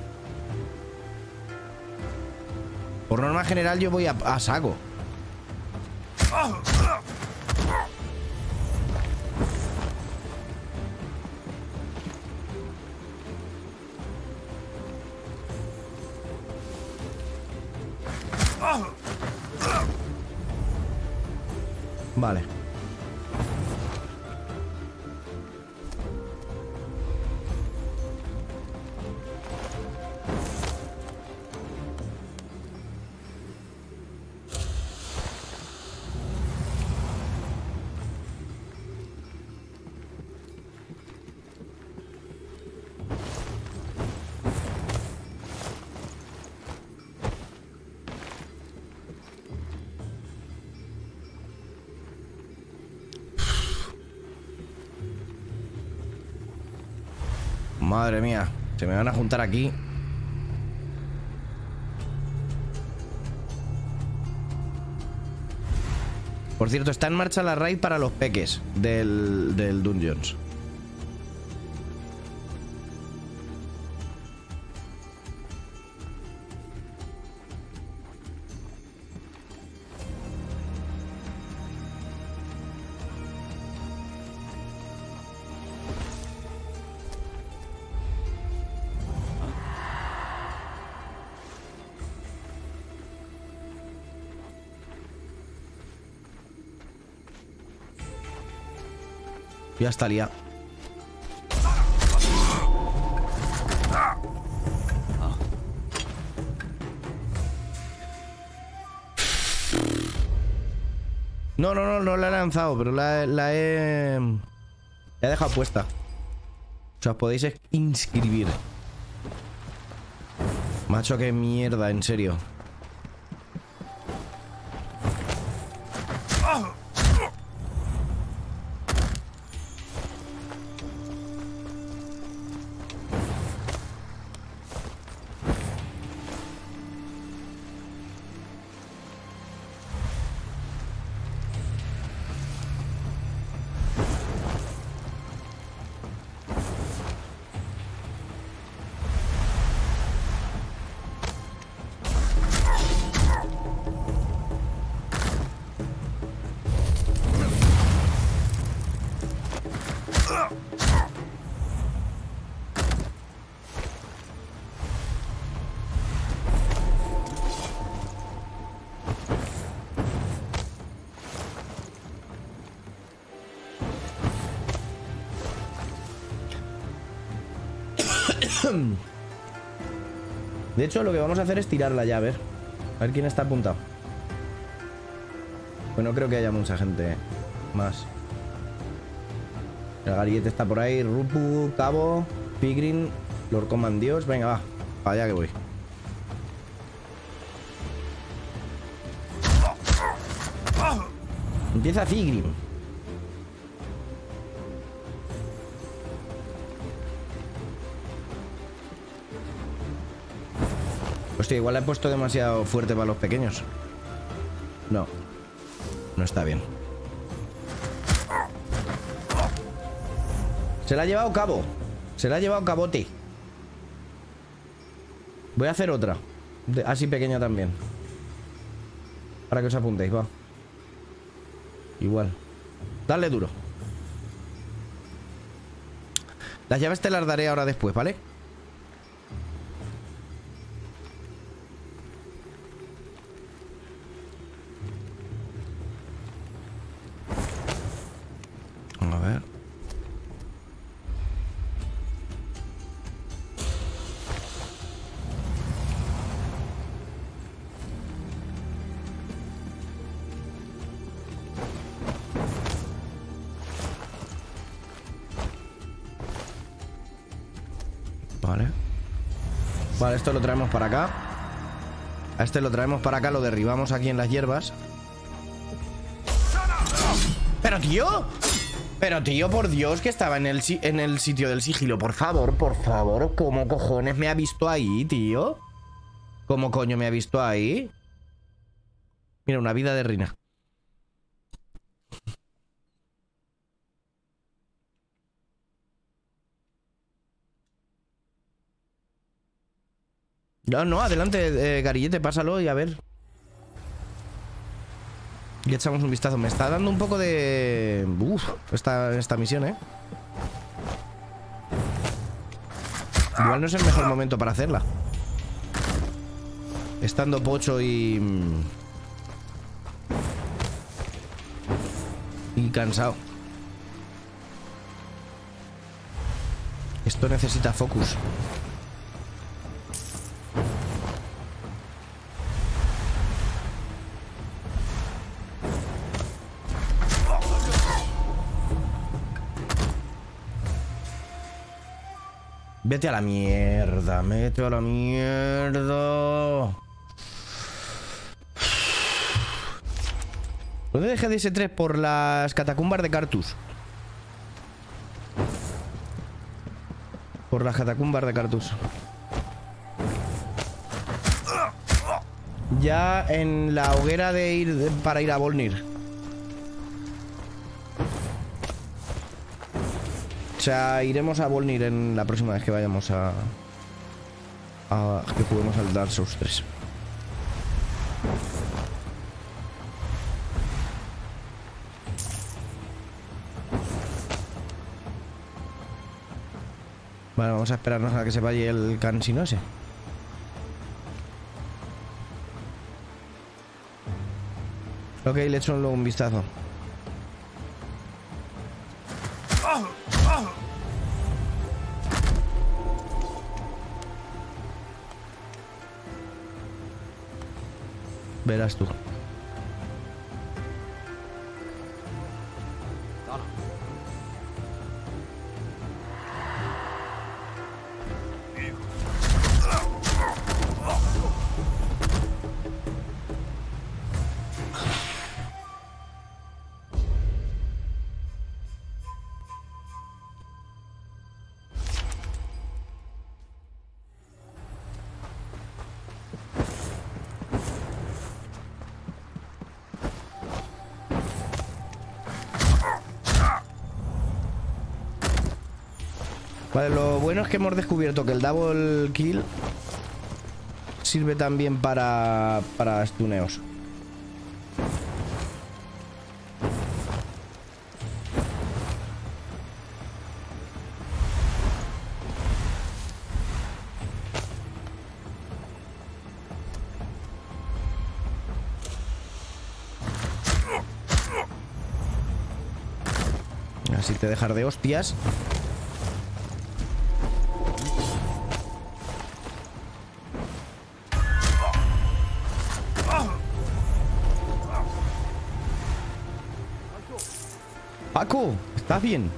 Por norma general yo voy a saco. Vale. Madre mía, se me van a juntar aquí. Por cierto, está en marcha la raid para los peques del Dungeons. Ya está liado. No la he lanzado, pero la he dejado puesta. O sea, os podéis inscribir. Macho, qué mierda, en serio. De hecho, lo que vamos a hacer es tirarla ya, a ver. A ver quién está apuntado. Pues no creo que haya mucha gente más. El Garillete está por ahí. Rupu, Cabo, Pigrin, Lord Comandios. Venga, va. Para allá que voy. Empieza Pigrin. Hostia, igual la he puesto demasiado fuerte para los pequeños. No. No está bien. Se la ha llevado Cabo. Se la ha llevado Cabote. Voy a hacer otra. Así pequeña también. Para que os apuntéis, va. Igual. Dale duro. Las llaves te las daré ahora después, ¿vale? A ver. Vale. Vale, esto lo traemos para acá. A este lo traemos para acá, lo derribamos aquí en las hierbas. ¡Pero tío! Pero tío, por Dios, que estaba en el sitio del sigilo. Por favor, ¿cómo cojones me ha visto ahí, tío? ¿Cómo coño me ha visto ahí? Mira, una vida de Rina. No, no, adelante, Garillete, pásalo y a ver. Y echamos un vistazo. Me está dando un poco de... esta misión, ¿eh? Igual no es el mejor momento para hacerla. Estando pocho y cansado. Esto necesita focus. Vete a la mierda, vete a la mierda. ¿Dónde dejé de ese 3 por las catacumbas de Cartus? Por las catacumbas de Cartus. Ya en la hoguera de ir para ir a Volnir. O sea, iremos a Volnir en la próxima vez que vayamos a que juguemos al Dark Souls 3. Vale, vamos a esperarnos a que se vaya el cansino ese. Ok, le echo luego un vistazo. Verás tú. Vale, lo bueno es que hemos descubierto que el double kill sirve también para stuneos. Así te dejar de hostias. Paco, ¿estás bien?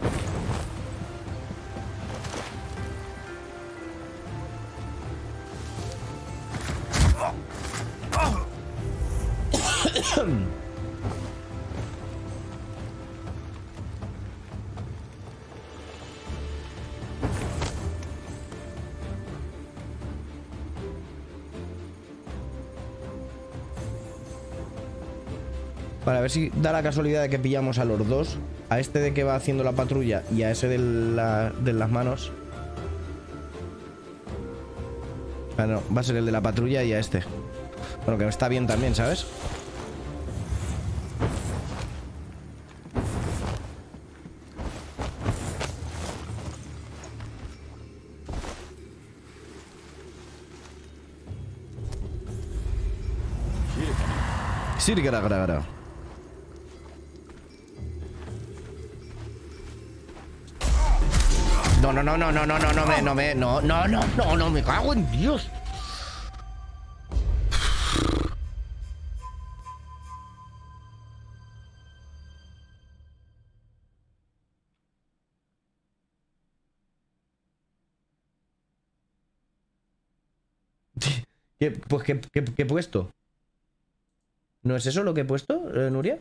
Vale, a ver si da la casualidad de que pillamos a los dos. A este de que va haciendo la patrulla y a ese de las manos. Ah, no, va a ser el de la patrulla y a este. Bueno, que está bien también, ¿sabes? Sí, gara. No, me cago en Dios. ¿Qué he puesto? ¿No es eso lo que he puesto, Nuria?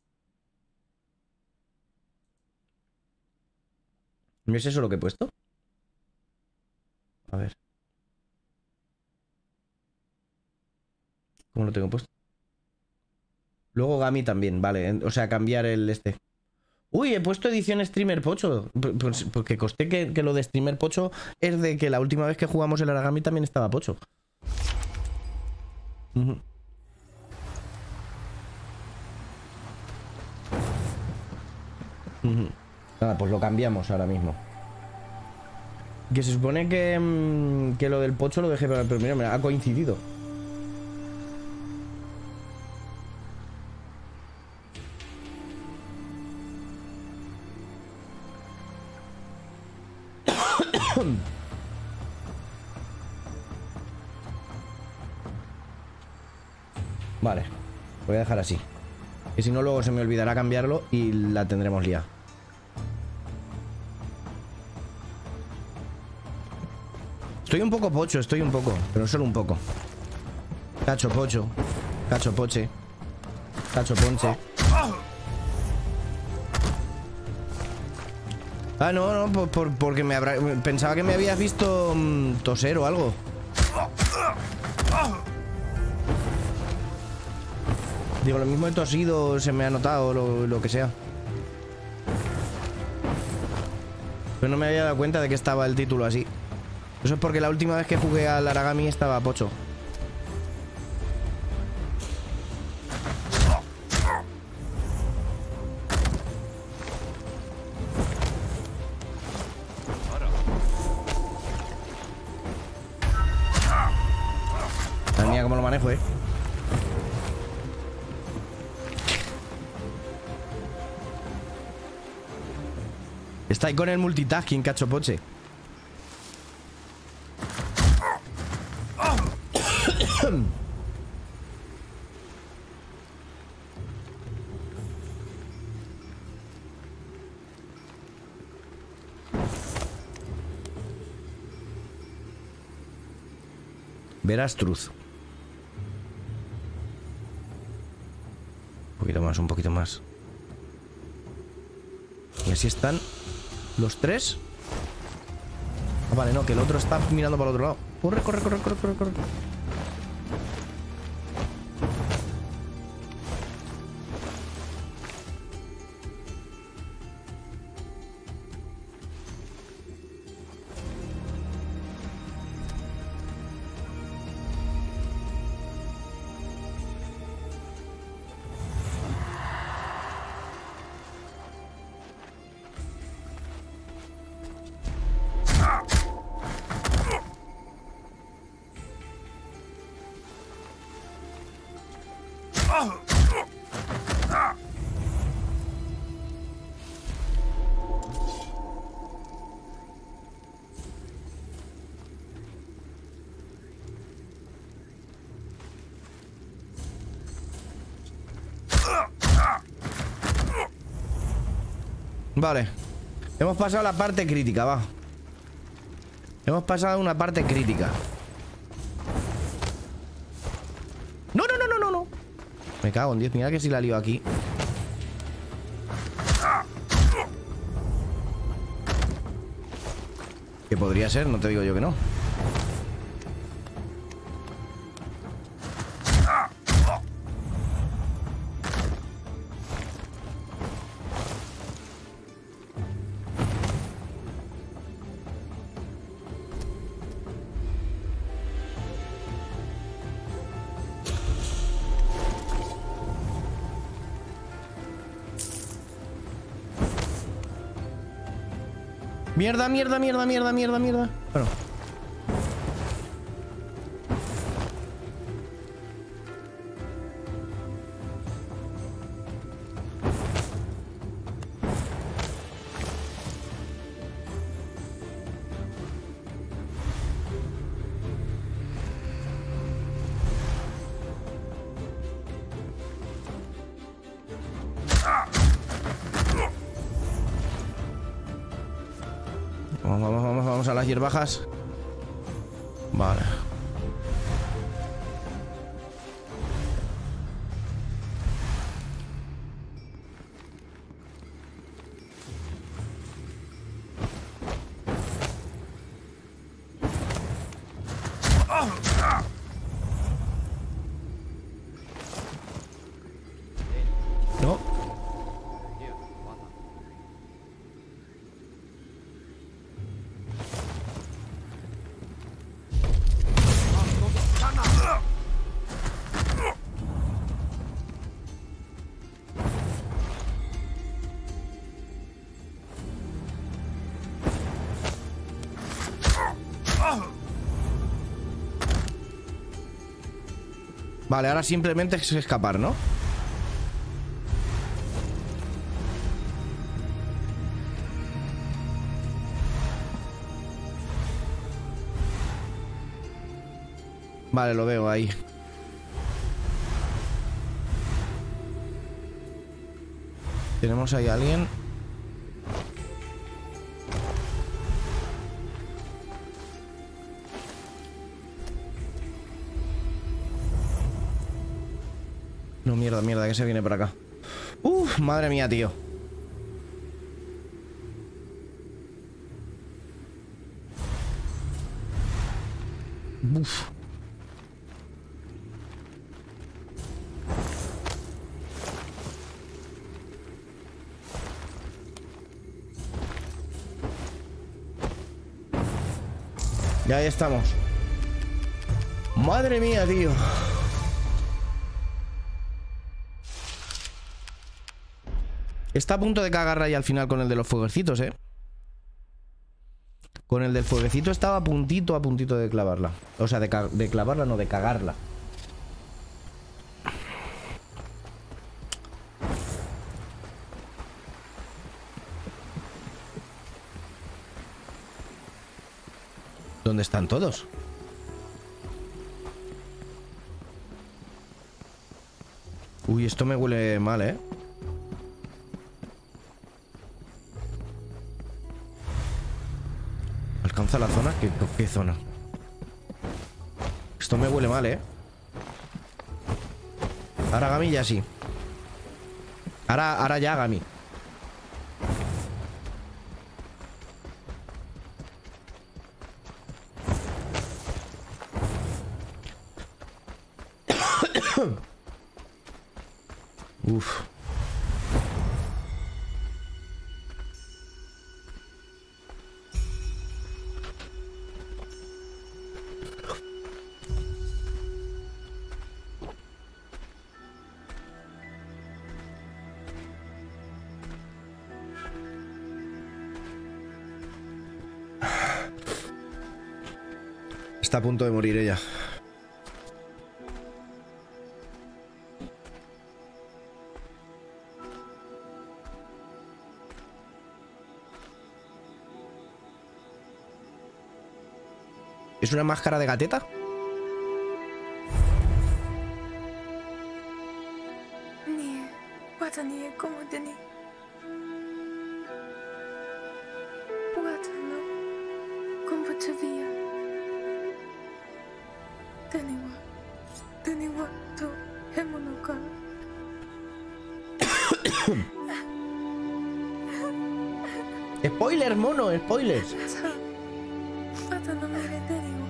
¿No es eso lo que he puesto? A ver. ¿Cómo lo tengo puesto? Luego Gami también, vale. O sea, cambiar el este. Uy, he puesto edición Streamer Pocho. Pues, porque costé que lo de Streamer Pocho es de que la última vez que jugamos el Aragami también estaba Pocho. Nada, pues lo cambiamos ahora mismo. Que se supone que lo del Pocho lo dejé para... Pero mira, me ha coincidido. Vale, voy a dejar así. Que si no luego se me olvidará cambiarlo y la tendremos liada. Estoy un poco pocho, pero solo un poco. Cacho pocho, cacho poche, cacho ponche. Ah, no, porque pensaba que me habías visto toser o algo. Digo, lo mismo he tosido, se me ha notado, lo que sea. Pero no me había dado cuenta de que estaba el título así. Eso es porque la última vez que jugué al Aragami estaba pocho. Madre mía, cómo lo manejo, Está ahí con el multitasking, cachopoche. Verás Truth. Un poquito más. Y así están los tres. Ah, vale, no, que el otro está mirando para el otro lado. Corre. Vale. Hemos pasado la parte crítica, va. Hemos pasado una parte crítica. No, no, no, no, no, no. Me cago en 10. Mira que si la lío aquí. Que podría ser, no te digo yo que no. Mierda, mierda, mierda, mierda, mierda, mierda. Bueno. Vamos a las hierbajas. Vale. No. Vale, ahora simplemente es escapar, ¿no? Vale, lo veo ahí. Tenemos ahí a alguien. No, mierda, mierda, que se viene por acá. Uf, madre mía, tío. Uf. Ya ahí estamos. Madre mía, tío. Está a punto de cagarla ahí al final con el de los fueguecitos, ¿eh? Con el del fueguecito estaba a puntito de clavarla. O sea, de clavarla, no, de cagarla. ¿Dónde están todos? Uy, esto me huele mal, ¿eh? ¿Alcanza la zona? ¿Qué zona? Esto me huele mal, ¿eh? Ahora Gami ya sí. Ahora ya Gami. Uf. Está a punto de morir ella. ¿Es una máscara de gateta? Tavia. Taniwa to Hemonoka. Spoiler, mono, spoilers. Pata no mire Taniwa.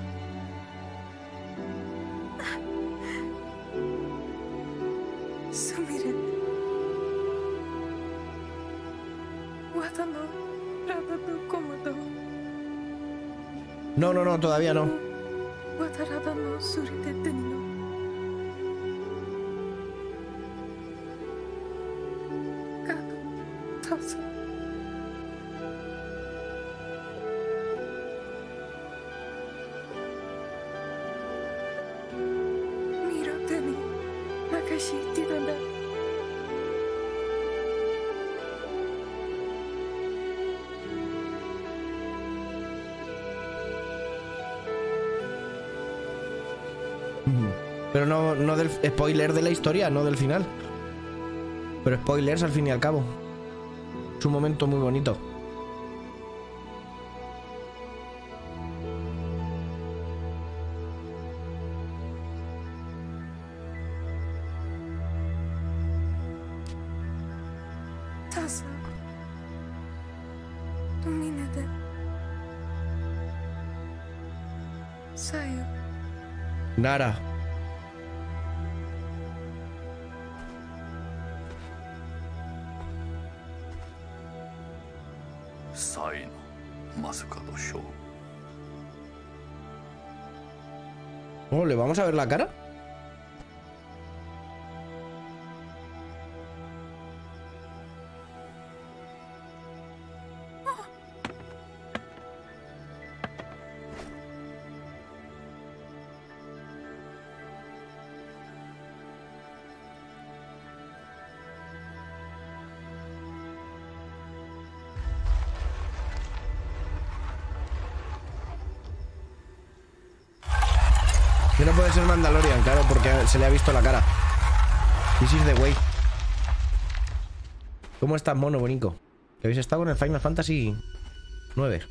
Sumire. Wata no rata to komoto. No, no, no, todavía no. Wata rata no surite Tanino. Gato. Tausa. Miro Tani. Makashi tidanda. Pero no, no del spoiler de la historia, no del final. Pero spoilers al fin y al cabo. Es un momento muy bonito. Tasa. Dominate. Sayo. Nara. Sai no Masukado Show. Oh, ¿le vamos a ver la cara? Que no puede ser Mandalorian, claro, porque se le ha visto la cara. This is the way. ¿Cómo estás, mono bonito? Que habéis estado en el Final Fantasy 9.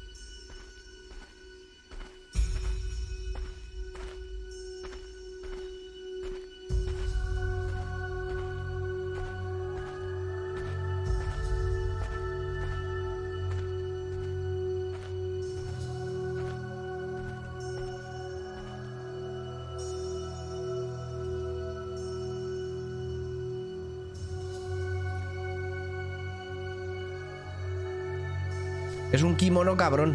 Es un kimono cabrón.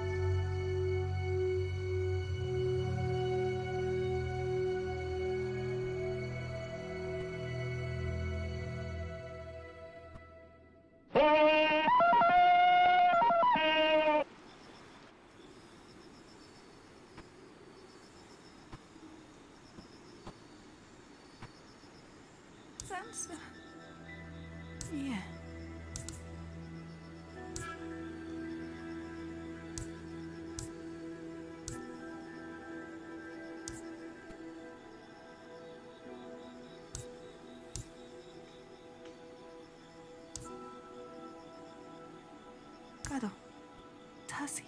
Sansa. Yeah. Gado. Tasi.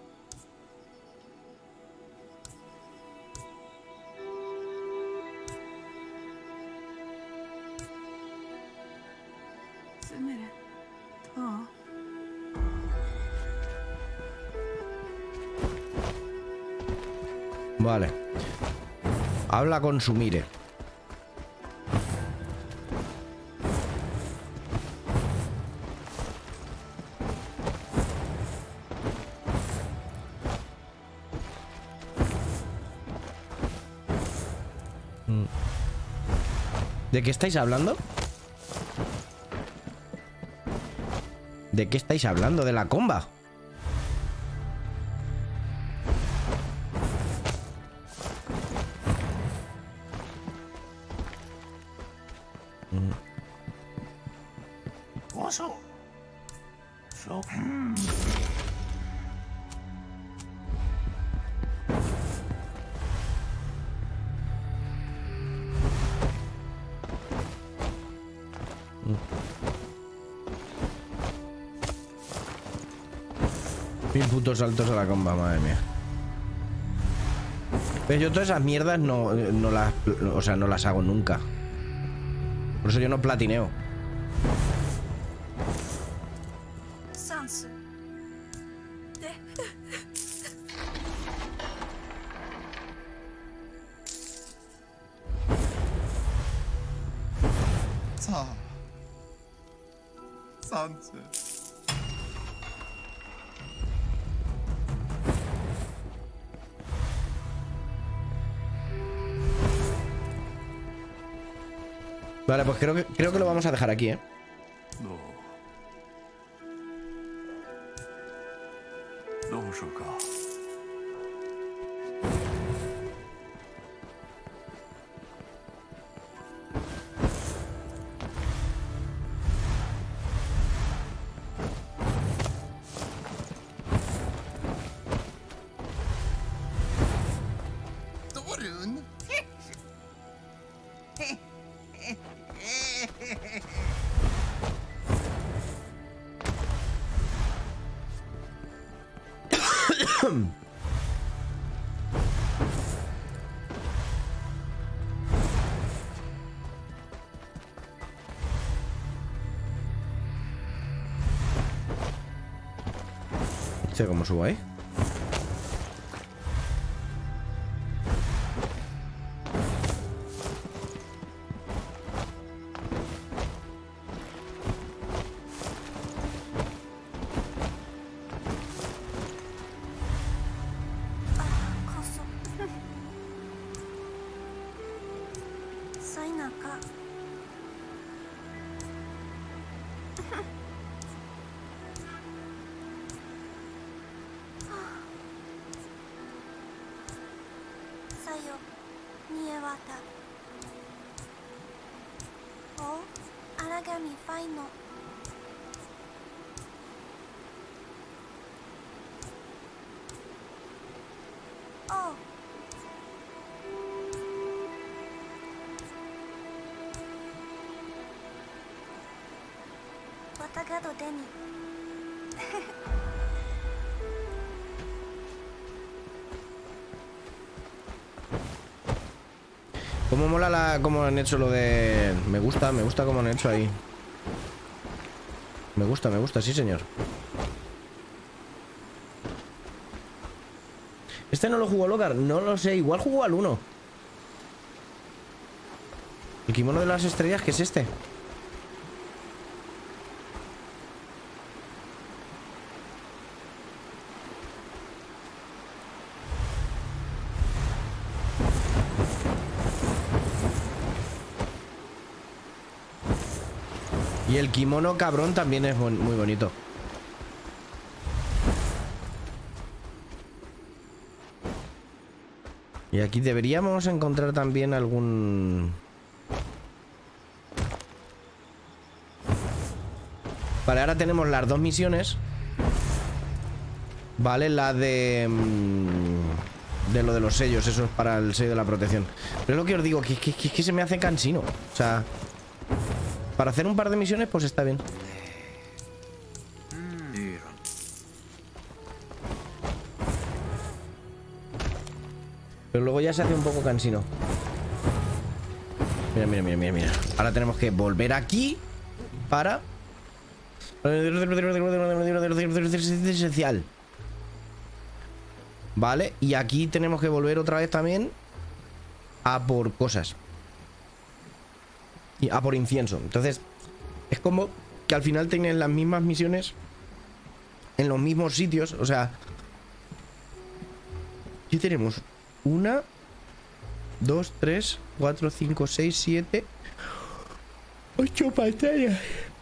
Sumire. To. Vale. Habla con Sumire. ¿De qué estáis hablando? ¿De qué estáis hablando? ¿De la comba? Oso. So. Mil putos saltos a la comba, madre mía. Pero yo todas esas mierdas no las... O sea, no las hago nunca. Por eso yo no platineo. サンスでさあサンツ Vale, pues creo que lo vamos a dejar aquí, ¿eh? どうしようか。 ドルン Che, ¿cómo subo ahí? Cómo mola cómo han hecho lo de... Me gusta cómo han hecho ahí. Me gusta, sí señor. Este no lo jugó Locar, no lo sé, igual jugó al 1. El kimono de las estrellas, ¿qué es este? Y el kimono cabrón también es muy bonito. Y aquí deberíamos encontrar también algún... Vale, ahora tenemos las dos misiones. Vale, la de... De lo de los sellos, eso es para el sello de la protección. Pero es lo que os digo, que se me hace cansino. O sea... Para hacer un par de misiones, pues está bien. Pero luego ya se hace un poco cansino. Mira. Ahora tenemos que volver aquí para... Esencial. Vale, y aquí tenemos que volver otra vez también a por cosas. Y a por incienso. Entonces, es como que al final tienen las mismas misiones en los mismos sitios. O sea, aquí tenemos 1, 2, 3, 4, 5, 6, 7, 8 pantallas.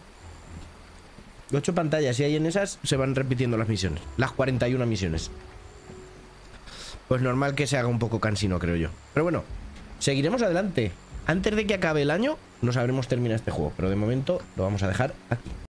8 pantallas, y ahí en esas se van repitiendo las misiones. Las 41 misiones. Pues normal que se haga un poco cansino, creo yo. Pero bueno, seguiremos adelante. Antes de que acabe el año, nos habremos terminado este juego. Pero de momento lo vamos a dejar aquí.